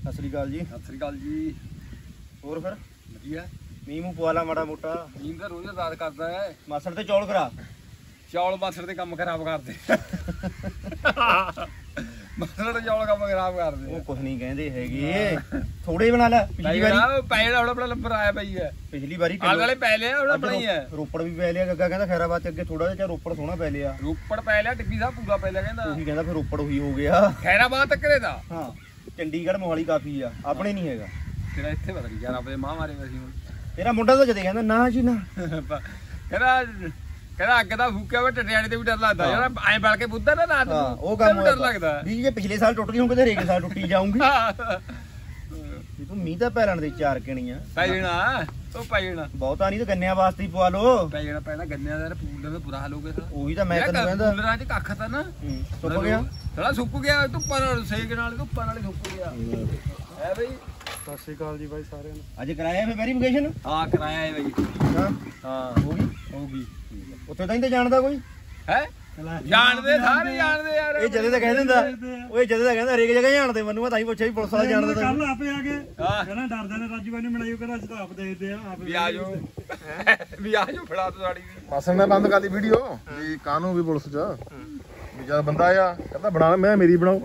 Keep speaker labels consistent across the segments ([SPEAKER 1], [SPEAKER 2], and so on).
[SPEAKER 1] ਸਤਿ ਸ੍ਰੀ ਅਕਾਲ ਜੀ।
[SPEAKER 2] ਸਤਿ ਸ੍ਰੀ ਅਕਾਲ ਜੀ।
[SPEAKER 1] ਹੋਰ ਫਿਰ
[SPEAKER 2] ਵਧੀਆ।
[SPEAKER 1] ਮੀਂਹ ਮੂੰਹ ਪਵਾ ਲਾ ਮਾੜਾ ਮੋਟਾ।
[SPEAKER 2] ਨੀਂਦ ਤਾਂ ਰੋਜ਼ ਰਾਤ ਕਰਦਾ ਹੈ।
[SPEAKER 1] ਮਾਸੜ ਤੇ ਚੌਲ ਕਰਾ।
[SPEAKER 2] ਚੌਲ ਮਾਸੜ ਦੇ ਕੰਮ ਖਰਾਬ ਕਰਦੇ। ਮਾਸੜ ਦੇ ਚੌਲ ਕੰਮ ਖਰਾਬ ਕਰਦੇ।
[SPEAKER 1] ਉਹ ਕੁਝ ਨਹੀਂ ਕਹਿੰਦੇ ਹੈਗੇ, ਥੋੜੇ ਬਣਾ ਲੈ। ਪਿਛਲੀ ਵਾਰੀ
[SPEAKER 2] ਪੈ ਹੁਣ ਆਪਣਾ ਲੰਬਰ ਆਇਆ ਪਈ ਹੈ।
[SPEAKER 1] ਪਿਛਲੀ ਵਾਰੀ
[SPEAKER 2] ਆਲੇ ਵਾਲੇ ਪੈ ਲਿਆ ਹੁਣ ਆਪਣਾ ਹੀ ਹੈ।
[SPEAKER 1] ਰੋਪੜ ਵੀ ਪੈ ਲਿਆ, ਗੱਗਾ ਕਹਿੰਦਾ ਖੈਰਾਬਾਦ ਤੇ ਅੱਗੇ ਥੋੜਾ ਜਿਹਾ ਰੋਪੜ ਸੋਹਣਾ ਪੈ ਲਿਆ।
[SPEAKER 2] ਰੋਪੜ ਪੈ ਲਿਆ, ਟਿੱਬੀ ਸਾਹਿਬ ਪੂਰਾ ਪੈ ਲਿਆ ਕਹਿੰਦਾ।
[SPEAKER 1] ਉਹੀ ਕਹਿੰਦਾ ਫਿਰ ਰੋਪੜ ਉਹੀ ਹੋ ਗਿਆ।
[SPEAKER 2] ਖੈਰਾਬਾਦ ਤੱਕ ਦਾ।
[SPEAKER 1] ਹਾਂ ਚੰਡੀਗੜ੍ਹ ਮੋਹਾਲੀ ਕਾਫੀ ਆ, ਆਪਣੇ ਨਹੀਂ ਹੈਗਾ।
[SPEAKER 2] ਤੇਰਾ ਇੱਥੇ ਪਤਾ ਨਹੀਂ ਯਾਰ ਆਪਣੇ ਮਾਂ ਮਾਰੇ ਅਸੀਂ ਹੁਣ।
[SPEAKER 1] ਤੇਰਾ ਮੁੰਡਾ ਤਾਂ ਜਦੇ ਕਹਿੰਦਾ ਨਾ ਜੀ ਨਾ।
[SPEAKER 2] ਕਹਿੰਦਾ ਅੱਗ ਦਾ ਫੂਕਿਆ ਵਾ ਟਟਿਆਣੇ ਤੇ ਵੀ ਡਰ ਲੱਗਦਾ ਯਾਰ। ਐਂ ਬਲ ਕੇ ਬੁੱਧਾ ਨਾ ਰਾਤ ਨੂੰ
[SPEAKER 1] ਉਹ ਕੰਮ
[SPEAKER 2] ਡਰ ਲੱਗਦਾ
[SPEAKER 1] ਵੀ ਜੇ ਪਿਛਲੇ ਸਾਲ ਟੁੱਟ ਗਈ ਹੁਣ ਕਿਤੇ ਰੇਗੇ ਸਾਲ ਟੁੱਟੀ ਜਾਊਂਗੀ। ਵੀ ਤੂੰ ਮੀਂਹ ਤਾਂ ਪੈ ਲੈਣ ਦੇ ਚਾਰ ਕਣੀਆਂ
[SPEAKER 2] ਪੈ ਜਾਣਾ। ਉਹ ਪੈ ਜਾਣਾ
[SPEAKER 1] ਬਹੁਤਾ ਨਹੀਂ ਤਾਂ ਗੰਨਿਆਂ ਵਾਸਤੇ ਹੀ ਪਵਾ ਲੋ।
[SPEAKER 2] ਪੈ ਜਾਣਾ ਪੈਣਾ ਗੰਨਿਆਂ ਦਾ ਪੂਲ ਦਾ ਬੁਰਾ ਹਾਲ ਹੋ ਗਿਆ।
[SPEAKER 1] ਉਹੀ ਤਾਂ ਮੈਂ ਤੈਨੂੰ ਕਹਿੰਦਾ
[SPEAKER 2] ਕੂਲਰਾਂ 'ਚ ਕੱਖ ਤਾਂ ਨਾ
[SPEAKER 1] ਸੁੱਕ ਗਿਆ।
[SPEAKER 2] ਥੋੜਾ ਸੁੱਕ ਗਿਆ ਧੁੱਪਾਂ ਨਾਲ, ਸੇਕ ਨਾਲ ਧੁੱਪਾਂ ਨਾਲ ਸੁੱਕ ਗਿਆ ਹੈ ਬਈ।
[SPEAKER 3] ਸਤਿ ਸ੍ਰੀ ਅਕਾਲ ਜੀ ਬਾਈ ਸਾਰਿਆਂ ਨੂੰ।
[SPEAKER 1] ਅੱਜ ਕਰਾਇਆ ਫਿਰ ਵੈਰੀਫਿਕੇਸ਼ਨ?
[SPEAKER 2] ਹਾਂ ਕਰਾਇਆ ਹੈ ਬਈ।
[SPEAKER 1] ਹਾਂ ਹੋ ਗਈ। ਉੱਥੇ ਤਾਂ ਨਹੀਂ ਤੇ ਜਾਣਦਾ ਕੋਈ
[SPEAKER 2] ਹੈ। ਜਾਣਦੇ ਸਾਰੇ ਜਾਣਦੇ ਯਾਰ।
[SPEAKER 1] ਇਹ ਜਦੇ ਤਾਂ ਕਹਿ ਦਿੰਦਾ, ਓਏ ਜਦੇ ਤਾਂ ਕਹਿੰਦਾ ਹਰੇਕ ਜਗ੍ਹਾ ਜਾਣਦੇ ਮੈਨੂੰ। ਮੈਂ ਤਾਂ ਹੀ ਪੁੱਛਿਆ ਵੀ ਪੁਲਿਸ ਵਾਲਾ ਜਾਣਦਾ ਤਾਂ
[SPEAKER 3] ਕੱਲ ਆਪੇ ਆ ਕੇ ਕਹਿੰਦਾ ਡਰਦੇ ਨੇ ਰਾਜੂ ਬਾਈ ਨੇ ਬਣਾਈ। ਉਹ ਕਹਿੰਦਾ ਅੱਜ ਤਾਂ ਆਪ ਦੇਖਦੇ ਆ ਆਪ
[SPEAKER 2] ਵੀ ਆ ਜਾਓ ਵੀ ਆ ਜਾਓ ਫੜਾ ਤੋ ਸਾੜੀ ਵੀ।
[SPEAKER 4] ਮਾਸੜ ਨੇ ਬੰਦ ਕਰਦੀ ਵੀਡੀਓ ਵੀ ਕਾਹਨੂੰ ਵੀ ਪੁਲਿਸ ਚ ਵੀ ਜਦ ਬੰਦਾ ਆਇਆ ਕਹਿੰਦਾ ਬਣਾ ਮੈਂ ਮੇਰੀ ਬਣਾਓ।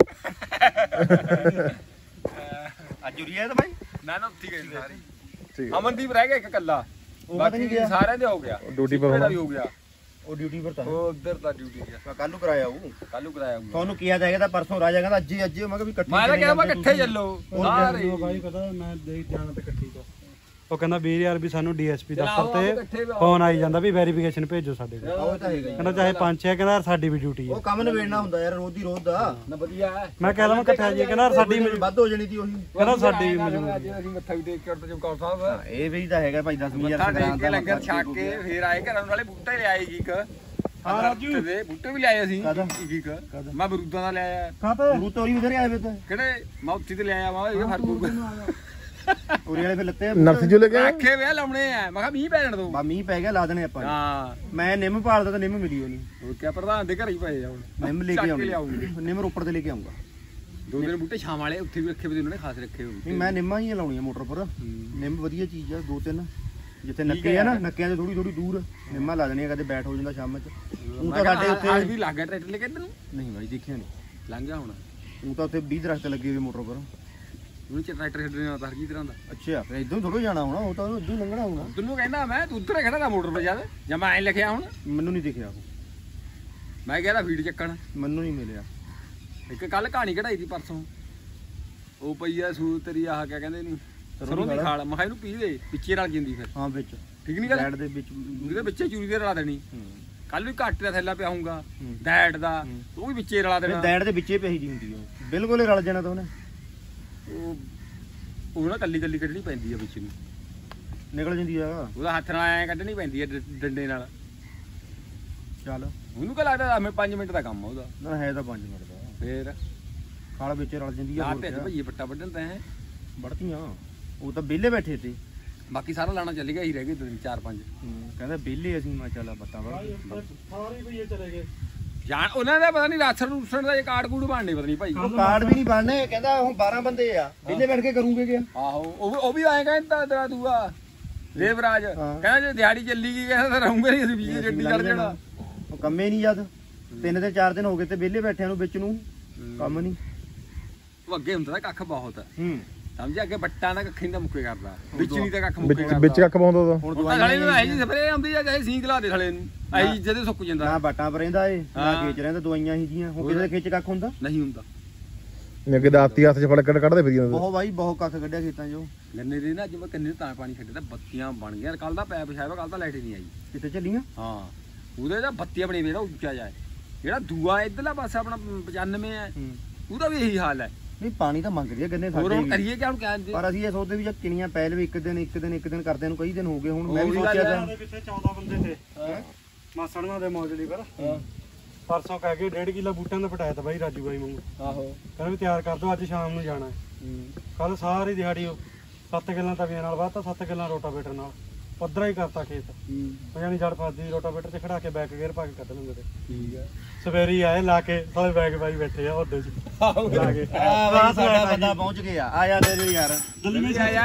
[SPEAKER 1] ਅੱਜ ਉਰੀ ਆਇਆ ਤਾਂ ਬਾਈ
[SPEAKER 2] ਨਾ ਨਾ ਉੱਥੇ ਗਏ ਸਾਰੇ।
[SPEAKER 4] ਠੀਕ
[SPEAKER 2] ਅਮਨਦੀਪ ਰਹਿ ਗਿਆ ਇੱਕ ਕੱਲਾ,
[SPEAKER 1] ਉਹ ਪਤਾ ਨਹੀਂ
[SPEAKER 2] ਬਾਕੀ
[SPEAKER 1] ਗਿਆ।
[SPEAKER 2] ਸਾਰਿਆਂ ਦੇ ਹੋ ਗਿਆ।
[SPEAKER 4] ਡਿਊਟੀ ਪਰ
[SPEAKER 2] ਇਹਦਾ ਵੀ ਹੋ ਗਿਆ।
[SPEAKER 1] ਉਹ ਡਿਊਟੀ ਪਰ ਤਾਂ
[SPEAKER 2] ਉਹ ਉਧਰ ਦਾ ਡਿਊਟੀ ਗਿਆ।
[SPEAKER 1] ਮੈਂ ਕੱਲ ਨੂੰ ਕਰਾਇਆ ਉਹ।
[SPEAKER 2] ਕੱਲ ਨੂੰ ਕਰਾਇਆ ਹੋਊਗਾ।
[SPEAKER 1] ਤੁਹਾਨੂੰ ਕਿਹਾ ਜਾਏਗਾ ਤਾਂ ਪਰਸੋਂ ਰਾਜਾ ਕਹਿੰਦਾ ਅੱਜ ਹੀ ਮੈਂ ਕਿਹਾ ਵੀ ਇਕੱਠੇ
[SPEAKER 2] ਮੈਂ ਤਾਂ ਕਿਹਾ ਮੈਂ ਇਕੱਠੇ ਚੱਲੋ ਸਾਰੇ।
[SPEAKER 3] ਬਾਈ ਪਤਾ ਮੈਂ ਦੇਖ ਜਾਣਾ ਤੇ ਇਕੱਠੀ ਤੋਂ। ਉਹ ਕਹਿੰਦਾ ਵੀਰ ਯਾਰ ਵੀ ਸਾਨੂੰ ਡੀਐਸਪੀ ਦਫ਼ਤਰ ਤੇ
[SPEAKER 2] ਇਕੱਠੇ
[SPEAKER 3] ਫੋਨ ਆਈ ਜਾਂਦਾ ਵੀ ਵੈਰੀਫਿਕੇਸ਼ਨ ਭੇਜੋ ਸਾਡੇ ਕੋਲ।
[SPEAKER 1] ਉਹ ਤਾਂ ਹੈਗਾ ਹੀ।
[SPEAKER 3] ਕਹਿੰਦਾ ਚਾਹੇ 5-6 ਕਹਿੰਦਾ ਸਾਡੀ ਵੀ ਡਿਊਟੀ ਹੈ।
[SPEAKER 1] ਉਹ ਕੰਮ ਨਿਬੇੜਨਾ ਹੁੰਦਾ ਯਾਰ ਰੋਜ਼ ਦੀ ਰੋਜ਼ ਦਾ।
[SPEAKER 2] ਨਾ ਵਧੀਆ ਹੈ।
[SPEAKER 3] ਮੈਂ ਕਹਿ ਲਵਾਂ ਇਕੱਠਾ ਜੀ ਕਹਿੰਦਾ ਸਾਡੀ
[SPEAKER 1] ਵੱਧ ਹੋ ਜਾਣੀ ਸੀ ਉਹੀ।
[SPEAKER 3] ਕਹਿੰਦਾ ਸਾਡੀ ਵੀ ਮਜ਼ਦੂਰੀ।
[SPEAKER 2] ਅੱਜ ਅਸੀਂ ਮੱਥਾ ਵੀ ਟੇਕ ਕੇ ਉੱਤੇ ਚਮਕੌਰ ਸਾਹਿਬ
[SPEAKER 1] ਇਹ ਵੀ ਤਾਂ ਹੈਗਾ ਭਾਈ 10,000
[SPEAKER 2] ਮੱਥਾ ਟੇਕ ਕੇ ਲੰਗਰ ਛਕ ਕੇ ਫੇਰ ਆਏ ਘਰਾਂ ਵਾਲੇ ਬੂਟੇ ਲਿਆਏ ਇੱਕ।
[SPEAKER 3] ਹਾਂ ਰਾਜੂ
[SPEAKER 2] ਦੇ ਬੂਟੇ ਵੀ ਲਿਆਏ ਅਸੀਂ
[SPEAKER 1] ਕਾਹਦਾ?
[SPEAKER 2] ਇੱਕ ਮੈਂ ਬਰੂਦਾਂ ਦਾ ਲਿਆਇਆ।
[SPEAKER 3] ਕਾਹਤੇ
[SPEAKER 1] ਗੁਰੂ ਤੋਰੀ ਉਧਰ ਆਏ ਵੇ ਤਾਂ
[SPEAKER 2] ਕਿਹੜੇ ਮੈਂ ਉੱਥੇ ਤੇ ਲਿਆਇਆ ਵਾ ਇਹ ਫਰਕ
[SPEAKER 1] ਤੋਰੀ ਵਾਲੇ ਫੇ ਲੱਤੇ
[SPEAKER 4] ਨਰਸ ਜੋ ਲੈ ਕੇ
[SPEAKER 2] ਆਖੇ ਵੇ ਲਾਉਣੇ ਆ। ਮੈਂ ਕਿਹਾ ਮੀਂਹ ਪੈਣ ਦੋ।
[SPEAKER 1] ਬਾ ਮੀਂਹ ਪੈ ਗਿਆ ਲਾ ਦੇਣੇ ਆਪਾਂ।
[SPEAKER 2] ਹਾਂ
[SPEAKER 1] ਮੈਂ ਨਿੰਮ ਭਾਲਦਾ ਤਾਂ ਨਿੰਮ ਮਿਲੀ ਉਹਨੂੰ।
[SPEAKER 2] ਹੋਰ ਕਿਆ ਪ੍ਰਧਾਨ ਦੇ ਘਰ ਹੀ ਪਏ ਆ ਹੁਣ।
[SPEAKER 1] ਨਿੰਮ ਲੈ
[SPEAKER 2] ਚੱਕ
[SPEAKER 1] ਕੇ
[SPEAKER 2] ਕੇ
[SPEAKER 1] ਆਉਂਗਾ
[SPEAKER 2] ਲਿਆਉਂਗੇ।
[SPEAKER 1] ਨਿੰਮ ਰੋਪੜ ਤੇ ਲੈ ਕੇ ਆਉਂਗਾ।
[SPEAKER 2] 2 ਦਿਨ ਬੂਟੇ ਛਾਂ ਵਾਲੇ ਉੱਥੇ ਵੀ ਰੱਖੇ ਵੇ ਉਹਨਾਂ ਨੇ ਖਾਸ ਰੱਖੇ ਹੋਏ।
[SPEAKER 1] ਨਹੀਂ ਮੈਂ ਨਿੰਮਾਂ ਹੀ ਲਾਉਣੀਆਂ ਮੋਟਰ ਪਰ। ਨਿੰਮ ਵਧੀਆ ਚੀਜ਼ ਆ। 2-3 ਜਿੱਥੇ ਨੱਕੇ ਆ ਨਾ, ਨੱਕਿਆਂ ਤੋਂ ਥੋੜੀ ਦੂਰ ਨਿੰਮਾਂ ਲਾ ਦੇਣੀਆਂ। ਕਦੇ ਬੈਠ ਹੋ ਜਾਂਦਾ ਸ਼ਾਮ ਚ। ਉਹ ਤਾਂ ਸਾਡੇ ਉੱਤੇ
[SPEAKER 2] ਅੱਜ ਵੀ ਲੱਗ ਗਿਆ ਟਰੈਕਟਰ ਲੈ ਕੇ ਇੱਧਰ ਨੂੰ।
[SPEAKER 1] ਨਹੀਂ ਬਾਈ ਦੇਖਿਆ ਨਹੀਂ।
[SPEAKER 2] ਲੰਘ ਗਿਆ ਹੁਣ।
[SPEAKER 1] ਉਹ ਤਾਂ ਉੱਥੇ 20 ਦਰਖਤ ਲੱਗੇ ਹੋਏ ਮੋਟਰ ਪਰ।
[SPEAKER 2] ਉਹਨੂੰ ਚ ਟਰੈਕਟਰ ਛੱਡਣੇ ਆਉਂਦਾ ਹਰ ਕੀ ਤਰ੍ਹਾਂ ਦਾ।
[SPEAKER 1] ਅੱਛਾ ਫਿਰ ਇਦੋਂ ਥੋੜਾ ਜਾਣਾ ਹੋਣਾ। ਉਹ ਤਾਂ ਇਦੋਂ ਲੰਘਣਾ ਹੋਣਾ।
[SPEAKER 2] ਤੈਨੂੰ ਕਹਿੰਦਾ ਮੈਂ ਤੂੰ ਉੱਧਰ ਖੜਾ ਦਾ ਮੋਟਰ 'ਤੇ ਜਦ ਜਾਂ ਮੈਂ ਐਂ ਲਿਖਿਆ ਹੁਣ।
[SPEAKER 1] ਮੈਨੂੰ ਨਹੀਂ ਦਿਖਿਆ ਉਹ।
[SPEAKER 2] ਮੈਂ ਕਹਿੰਦਾ ਫੀਡ ਚੱਕਣ।
[SPEAKER 1] ਮੈਨੂੰ ਨਹੀਂ ਮਿਲਿਆ।
[SPEAKER 2] ਇੱਕ ਕੱਲ ਕਹਾਣੀ ਕਢਾਈ ਸੀ ਪਰਸੋਂ। ਉਹ ਪਈ ਆ ਸੂ ਤੇਰੀ ਆਹ ਕਿਆ ਕਹਿੰਦੇ ਇਹਨੂੰ ਸਰੋਂ ਦੀ ਖਾਲ। ਮੈਂ ਕਿਹਾ ਇਹਨੂੰ ਪੀ ਦੇ ਵਿੱਚੇ ਰਲ ਜਾਂਦੀ ਫਿਰ।
[SPEAKER 1] ਹਾਂ ਵਿੱਚ
[SPEAKER 2] ਠੀਕ ਨਹੀਂ ਗੱਲ।
[SPEAKER 1] ਡੈਡ ਦੇ ਵਿੱਚ
[SPEAKER 2] ਉਹਦੇ ਵਿੱਚੇ ਚੂਰੀ ਦੇ ਰਲਾ ਦੇਣੀ। ਕੱਲ ਵੀ ਘੱਟ ਦਾ ਥੈਲਾ ਪਿਆ ਹੋਊਗਾ ਡੈਡ ਦਾ, ਉਹ ਵੀ ਵਿੱਚੇ ਰਲਾ ਦੇਣਾ।
[SPEAKER 1] ਡੈਡ ਦੇ ਵਿੱਚੇ ਪਈ ਦੀ ਹੁੰਦੀ ਉਹ। ਬਿਲਕੁਲ ਹੀ ਰਲ ਜਾਣਾ ਤਾਂ ਉਹਨੇ।
[SPEAKER 2] ਉਹ ਨਾ ਕੱਲੀ ਕੱਢਣੀ ਪੈਂਦੀ ਆ ਵਿੱਚ ਨੂੰ।
[SPEAKER 1] ਨਿਕਲ ਜਾਂਦੀ ਆ।
[SPEAKER 2] ਉਹਦਾ ਹੱਥ ਨਾਲ ਐਂ ਕੱਢਣੀ ਪੈਂਦੀ ਆ ਡੰਡੇ ਨਾਲ।
[SPEAKER 1] ਚੱਲ
[SPEAKER 2] ਉਹਨੂੰ ਕਹ ਲੱਗਦਾ 5 ਮਿੰਟ ਦਾ ਕੰਮ ਆ ਉਹਦਾ।
[SPEAKER 1] ਨਾ ਹੈ ਤਾਂ 5 ਮਿੰਟ ਦਾ।
[SPEAKER 2] ਫੇਰ
[SPEAKER 1] ਖਾਲ ਵਿੱਚ ਰਲ ਜਾਂਦੀ ਆ।
[SPEAKER 2] ਆਹ ਤੇ ਭਈਏ ਪੱਟਾ ਵੱਢਣ ਤਾਂ ਹੈ
[SPEAKER 1] ਵੜਤੀਆਂ। ਉਹ ਤਾਂ ਵਿਹਲੇ ਬੈਠੇ ਤੇ।
[SPEAKER 2] ਬਾਕੀ ਸਾਰਾ ਲਾਣਾ ਚੱਲ ਗਿਆ ਹੀ ਰਹਿ ਗਏ 4-5।
[SPEAKER 1] ਕਹਿੰਦਾ ਵਿਹਲੇ ਅਸੀਂ। ਮੈਂ ਚੱਲ ਬੱਤਾਂ ਵੜ
[SPEAKER 3] ਸਾਰੇ ਭਈਏ ਚਲੇ ਗਏ।
[SPEAKER 2] ਜਾਣ ਉਹਨਾਂ ਦਾ ਪਤਾ ਨਹੀਂ ਰਾਸਣ ਰੂਸਣ ਦਾ ਕਾਰਡ ਕੂਡ ਬਣਨੇ ਪਤਾ ਨਹੀਂ ਭਾਈ।
[SPEAKER 1] ਉਹ ਕਾਰਡ ਵੀ ਨਹੀਂ ਬਣਨੇ। ਕਹਿੰਦਾ ਹੁਣ 12 ਬੰਦੇ ਆ ਵਿਹਲੇ ਬੈਠ ਕੇ ਕਰੂਗੇ ਕਿਆ।
[SPEAKER 2] ਆਹੋ ਉਹ ਵੀ ਆਏ ਕਹਿੰਦਾ ਤੇਰਾ ਦੂਆ ਦੇਵਰਾਜ ਕਹਿੰਦਾ ਜੇ ਦਿਹਾੜੀ ਚੱਲੀ ਗਈ ਕਹਿੰਦਾ ਤਾਂ ਰਹੂੰਗੇ ਨਹੀਂ ਅਸੀਂ ਵੀ ਗੱਡੀ ਚੜ ਜਾਣਾ।
[SPEAKER 1] ਉਹ ਕੰਮੇ ਨਹੀਂ ਜਦ 3 ਤੇ 4 ਦਿਨ ਹੋ ਗਏ ਤੇ ਵਿਹਲੇ ਬੈਠਿਆਂ ਨੂੰ ਵਿੱਚ ਨੂੰ ਕੰਮ ਨਹੀਂ।
[SPEAKER 2] ਉਹ ਅੱਗੇ ਹੁੰਦਾ ਤਾਂ ਕੱਖ ਬਹੁਤ
[SPEAKER 1] ਹੂੰ
[SPEAKER 2] ਸਮਝਿਆ। ਅੱਗੇ ਬੱਟਾਂ ਦਾ ਕੱਖ ਨਹੀਂ ਮੁੱਕੇ ਕਰਦਾ। ਵਿੱਚ ਨਹੀਂ ਤਾਂ ਕੱਖ ਮੁੱਕੇ ਕਰਦਾ।
[SPEAKER 4] ਵਿੱਚ ਕੱਖ ਪਾਉਂਦਾ ਤਾਂ
[SPEAKER 1] ਹੁਣ
[SPEAKER 2] ਥਲੇ ਨੂੰ ਆਈ ਜੀ ਸਪਰੇ ਆਉਂਦੀ ਆ ਚਾਹੇ ਸੀਂਕ ਲਾ ਦੇ ਥਲੇ ਨੂੰ ਆਈ ਜਦੇ ਸੁੱਕ ਜਾਂਦਾ।
[SPEAKER 1] ਨਾ ਬਾਟਾਂ ਪਰ ਰਹਿੰਦਾ ਏ ਨਾ ਖੇਚ ਰਹਿੰਦਾ। ਦਵਾਈਆਂ ਹੀ ਜੀਆਂ ਹੁਣ ਕਿਤੇ ਖੇਚ ਕੱਖ ਹੁੰਦਾ
[SPEAKER 2] ਨਹੀਂ ਹੁੰਦਾ।
[SPEAKER 4] ਅੱਗੇ ਦਾਤੀ ਹੱਥ 'ਚ ਫੜ ਕੇ ਕੱਢਦੇ ਫਿਰੀ ਜਾਂਦੇ।
[SPEAKER 1] ਬਹੁਤ ਬਾਈ ਬਹੁਤ ਕੱਖ ਕੱਢਿਆ ਖੇਤਾਂ 'ਚੋਂ।
[SPEAKER 2] ਗੰਨੇ ਦੇ ਨਾ ਅੱਜ ਮੈਂ ਕੰਨੇ ਤਾਂ ਪਾਣੀ ਛੱਡੇ ਤਾਂ ਬੱਤੀਆਂ ਬਣ ਗਈਆਂ। ਕੱਲ ਦਾ ਪੈਪ ਛਾਇਆ ਕੱਲ ਤਾਂ ਲਾਈਟ ਨਹੀਂ ਆਈ।
[SPEAKER 1] ਕਿਤੇ ਚੱਲੀਆਂ।
[SPEAKER 2] ਹਾਂ ਉਹਦੇ ਤਾਂ ਬੱਤੀਆਂ ਬਣੀ ਵੇੜਾ ਉੱਚਾ ਜਾਏ। ਜਿਹੜਾ ਦੂਆ ਇਧਰਲਾ ਪਾਸਾ ਆਪਣਾ 95 ਹੈ ਉਹਦਾ ਵੀ ਇਹੀ ਹਾਲ ਹੈ। ਨਹੀਂ
[SPEAKER 1] ਪਾਣੀ ਤਾਂ ਮੰਗਦੀ ਆ ਗੰਨੇ
[SPEAKER 2] ਹੋਰ
[SPEAKER 1] ਸਾਡੇ।
[SPEAKER 2] ਕਰੀਏ ਕਿ ਹੁਣ ਕਹਿੰਦੇ
[SPEAKER 1] ਪਰ ਅਸੀਂ ਇਹ ਸੋਚਦੇ ਵੀ ਜੇ ਕਿਣੀਆਂ ਪੈ ਲਵੇ ਇੱਕ ਦਿਨ ਕਰਦੇ ਨੂੰ ਕਈ ਦਿਨ ਹੋ ਗਏ। ਹੁਣ ਮੈਂ ਵੀ ਸੋਚਿਆ ਤਾਂ
[SPEAKER 3] ਪਿੱਛੇ 14 ਬੰਦੇ ਤੇ ਮਾਸੜਾਂ ਦੇ ਮੌਜਲੀ ਪਰ ਪਰਸੋਂ ਕਹਿ ਕੇ 1.5 ਕਿਲੋ ਬੂਟਿਆਂ ਦਾ ਪਟਾਇਆ ਤਾਂ ਬਾਈ ਰਾਜੂ ਬਾਈ ਵਾਂਗੂ।
[SPEAKER 2] ਆਹੋ
[SPEAKER 3] ਕਹਿੰਦਾ ਵੀ ਤਿਆਰ ਕਰ ਦੋ ਅੱਜ ਸ਼ਾਮ ਨੂੰ ਜਾਣਾ। ਕੱਲ ਸਾਰੀ ਦਿਹਾੜੀ 7 ਕਿੱਲਾਂ ਤਵੀਆਂ ਨਾਲ ਵਾਹਤਾ 7 ਕਿੱਲਾਂ ਰੋਟਾਵੇਟਰ ਨਾਲ। ਪੱਧਰਾ ਹੀ ਕਰਤਾ ਖੇਤ ਪਜਾਣੀ ਛੜ ਫਸਦੀ ਰੋਟਾਵੇਟਰ 'ਚ ਖੜਾ ਕੇ ਬੈਕ ਗੇਅਰ ਪਾ ਕੇ ਕੱਢ ਲੈਂਦੇ ਤੇ
[SPEAKER 2] ਠੀਕ ਹੈ
[SPEAKER 3] ਸਵੇਰੀ ਆਏ ਲਾ ਕੇ ਸਾਰੇ ਬੈਗ ਬਾਈ ਬੈਠੇ ਆ ਉਹਦੇ 'ਚ ਲਾ ਕੇ
[SPEAKER 1] ਆ ਬਈ ਸਾਡਾ ਬੰਦਾ ਪਹੁੰਚ ਗਿਆ ਆ ਜਾ ਦੇ ਦੇ ਯਾਰ
[SPEAKER 2] ਜਲਦੀ ਆਇਆ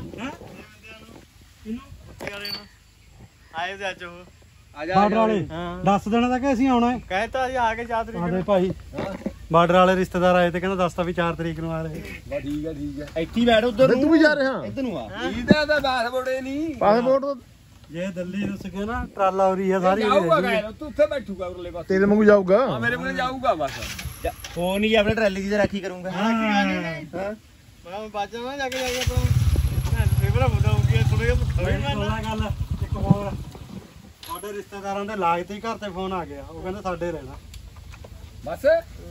[SPEAKER 1] ਆਏ ਤੇ ਅੱਜ ਉਹ
[SPEAKER 2] ਆ ਜਾ
[SPEAKER 3] ਬਾਰਡਰ ਵਾਲੇ 10 ਦਿਨਾਂ ਤੱਕ ਅਸੀਂ ਆਉਣਾ ਹੈ
[SPEAKER 1] ਕਹਿੰਦਾ ਜੀ ਆ ਕੇ 4 ਤਰੀਕ
[SPEAKER 3] ਸਾਡੇ ਭਾਈ ਬਾਰਡਰ ਵਾਲੇ ਰਿਸ਼ਤੇਦਾਰ ਆਏ ਤੇ ਕਹਿੰਦਾ ਦੱਸਤਾ ਵੀ 4 ਤਰੀਕ ਨੂੰ ਆ ਰਹੇ
[SPEAKER 2] ਬਸ ਠੀਕ ਹੈ ਠੀਕ ਹੈ
[SPEAKER 1] ਇੱਥੇ ਹੀ ਬੈਠ ਉਧਰ
[SPEAKER 4] ਤੂੰ ਵੀ ਜਾ ਰਿਹਾ
[SPEAKER 1] ਇੱਧਰ ਨੂੰ ਆ
[SPEAKER 2] ਇਹਦਾ ਤਾਂ ਪਾਸਪੋਰਟ ਹੀ ਨਹੀਂ
[SPEAKER 4] ਪਾਸਪੋਰਟ
[SPEAKER 3] ਜੇ ਦਿੱਲੀ ਰੁੱਸ ਕੇ ਨਾ ਟਰਾਲਾ ਉਰੀ ਆ ਸਾਰੀ
[SPEAKER 2] ਜਾਊਗਾ ਗਾਇ ਤੂੰ ਉੱਥੇ ਬੈਠੂਗਾ ਉਰਲੇ ਪਾਸੇ
[SPEAKER 4] ਤੇਰੇ ਵਾਂਗੂ ਜਾਊਗਾ
[SPEAKER 2] ਹਾਂ ਮੇਰੇ ਕੋਲ ਜਾਊਗਾ ਬਸ
[SPEAKER 1] ਫੋਨ ਹੀ ਆਪਣੇ ਟਰਾਲੀ ਦੀ ਰਾਖੀ ਕਰੂੰਗਾ ਹਾਂ
[SPEAKER 3] ਮੈਂ ਬਾਜਾਂ ਜਾ ਕੇ ਆਪਣਾ ਫੇਵਰਾ ਬਤਾਉਂਗੀ ਥੋੜੇ ਗੱਲ ਇੱਕ ਹੋਰ ਸਾਡੇ ਰਿਸ਼ਤੇਦਾਰਾਂ ਦੇ ਲਾਗ ਤੇ ਹੀ ਘਰ ਤੇ ਫੋਨ ਆ ਗਿਆ ਉਹ ਕਹਿੰਦੇ ਸਾਡੇ ਰਹਿਣਾ
[SPEAKER 2] ਬਸ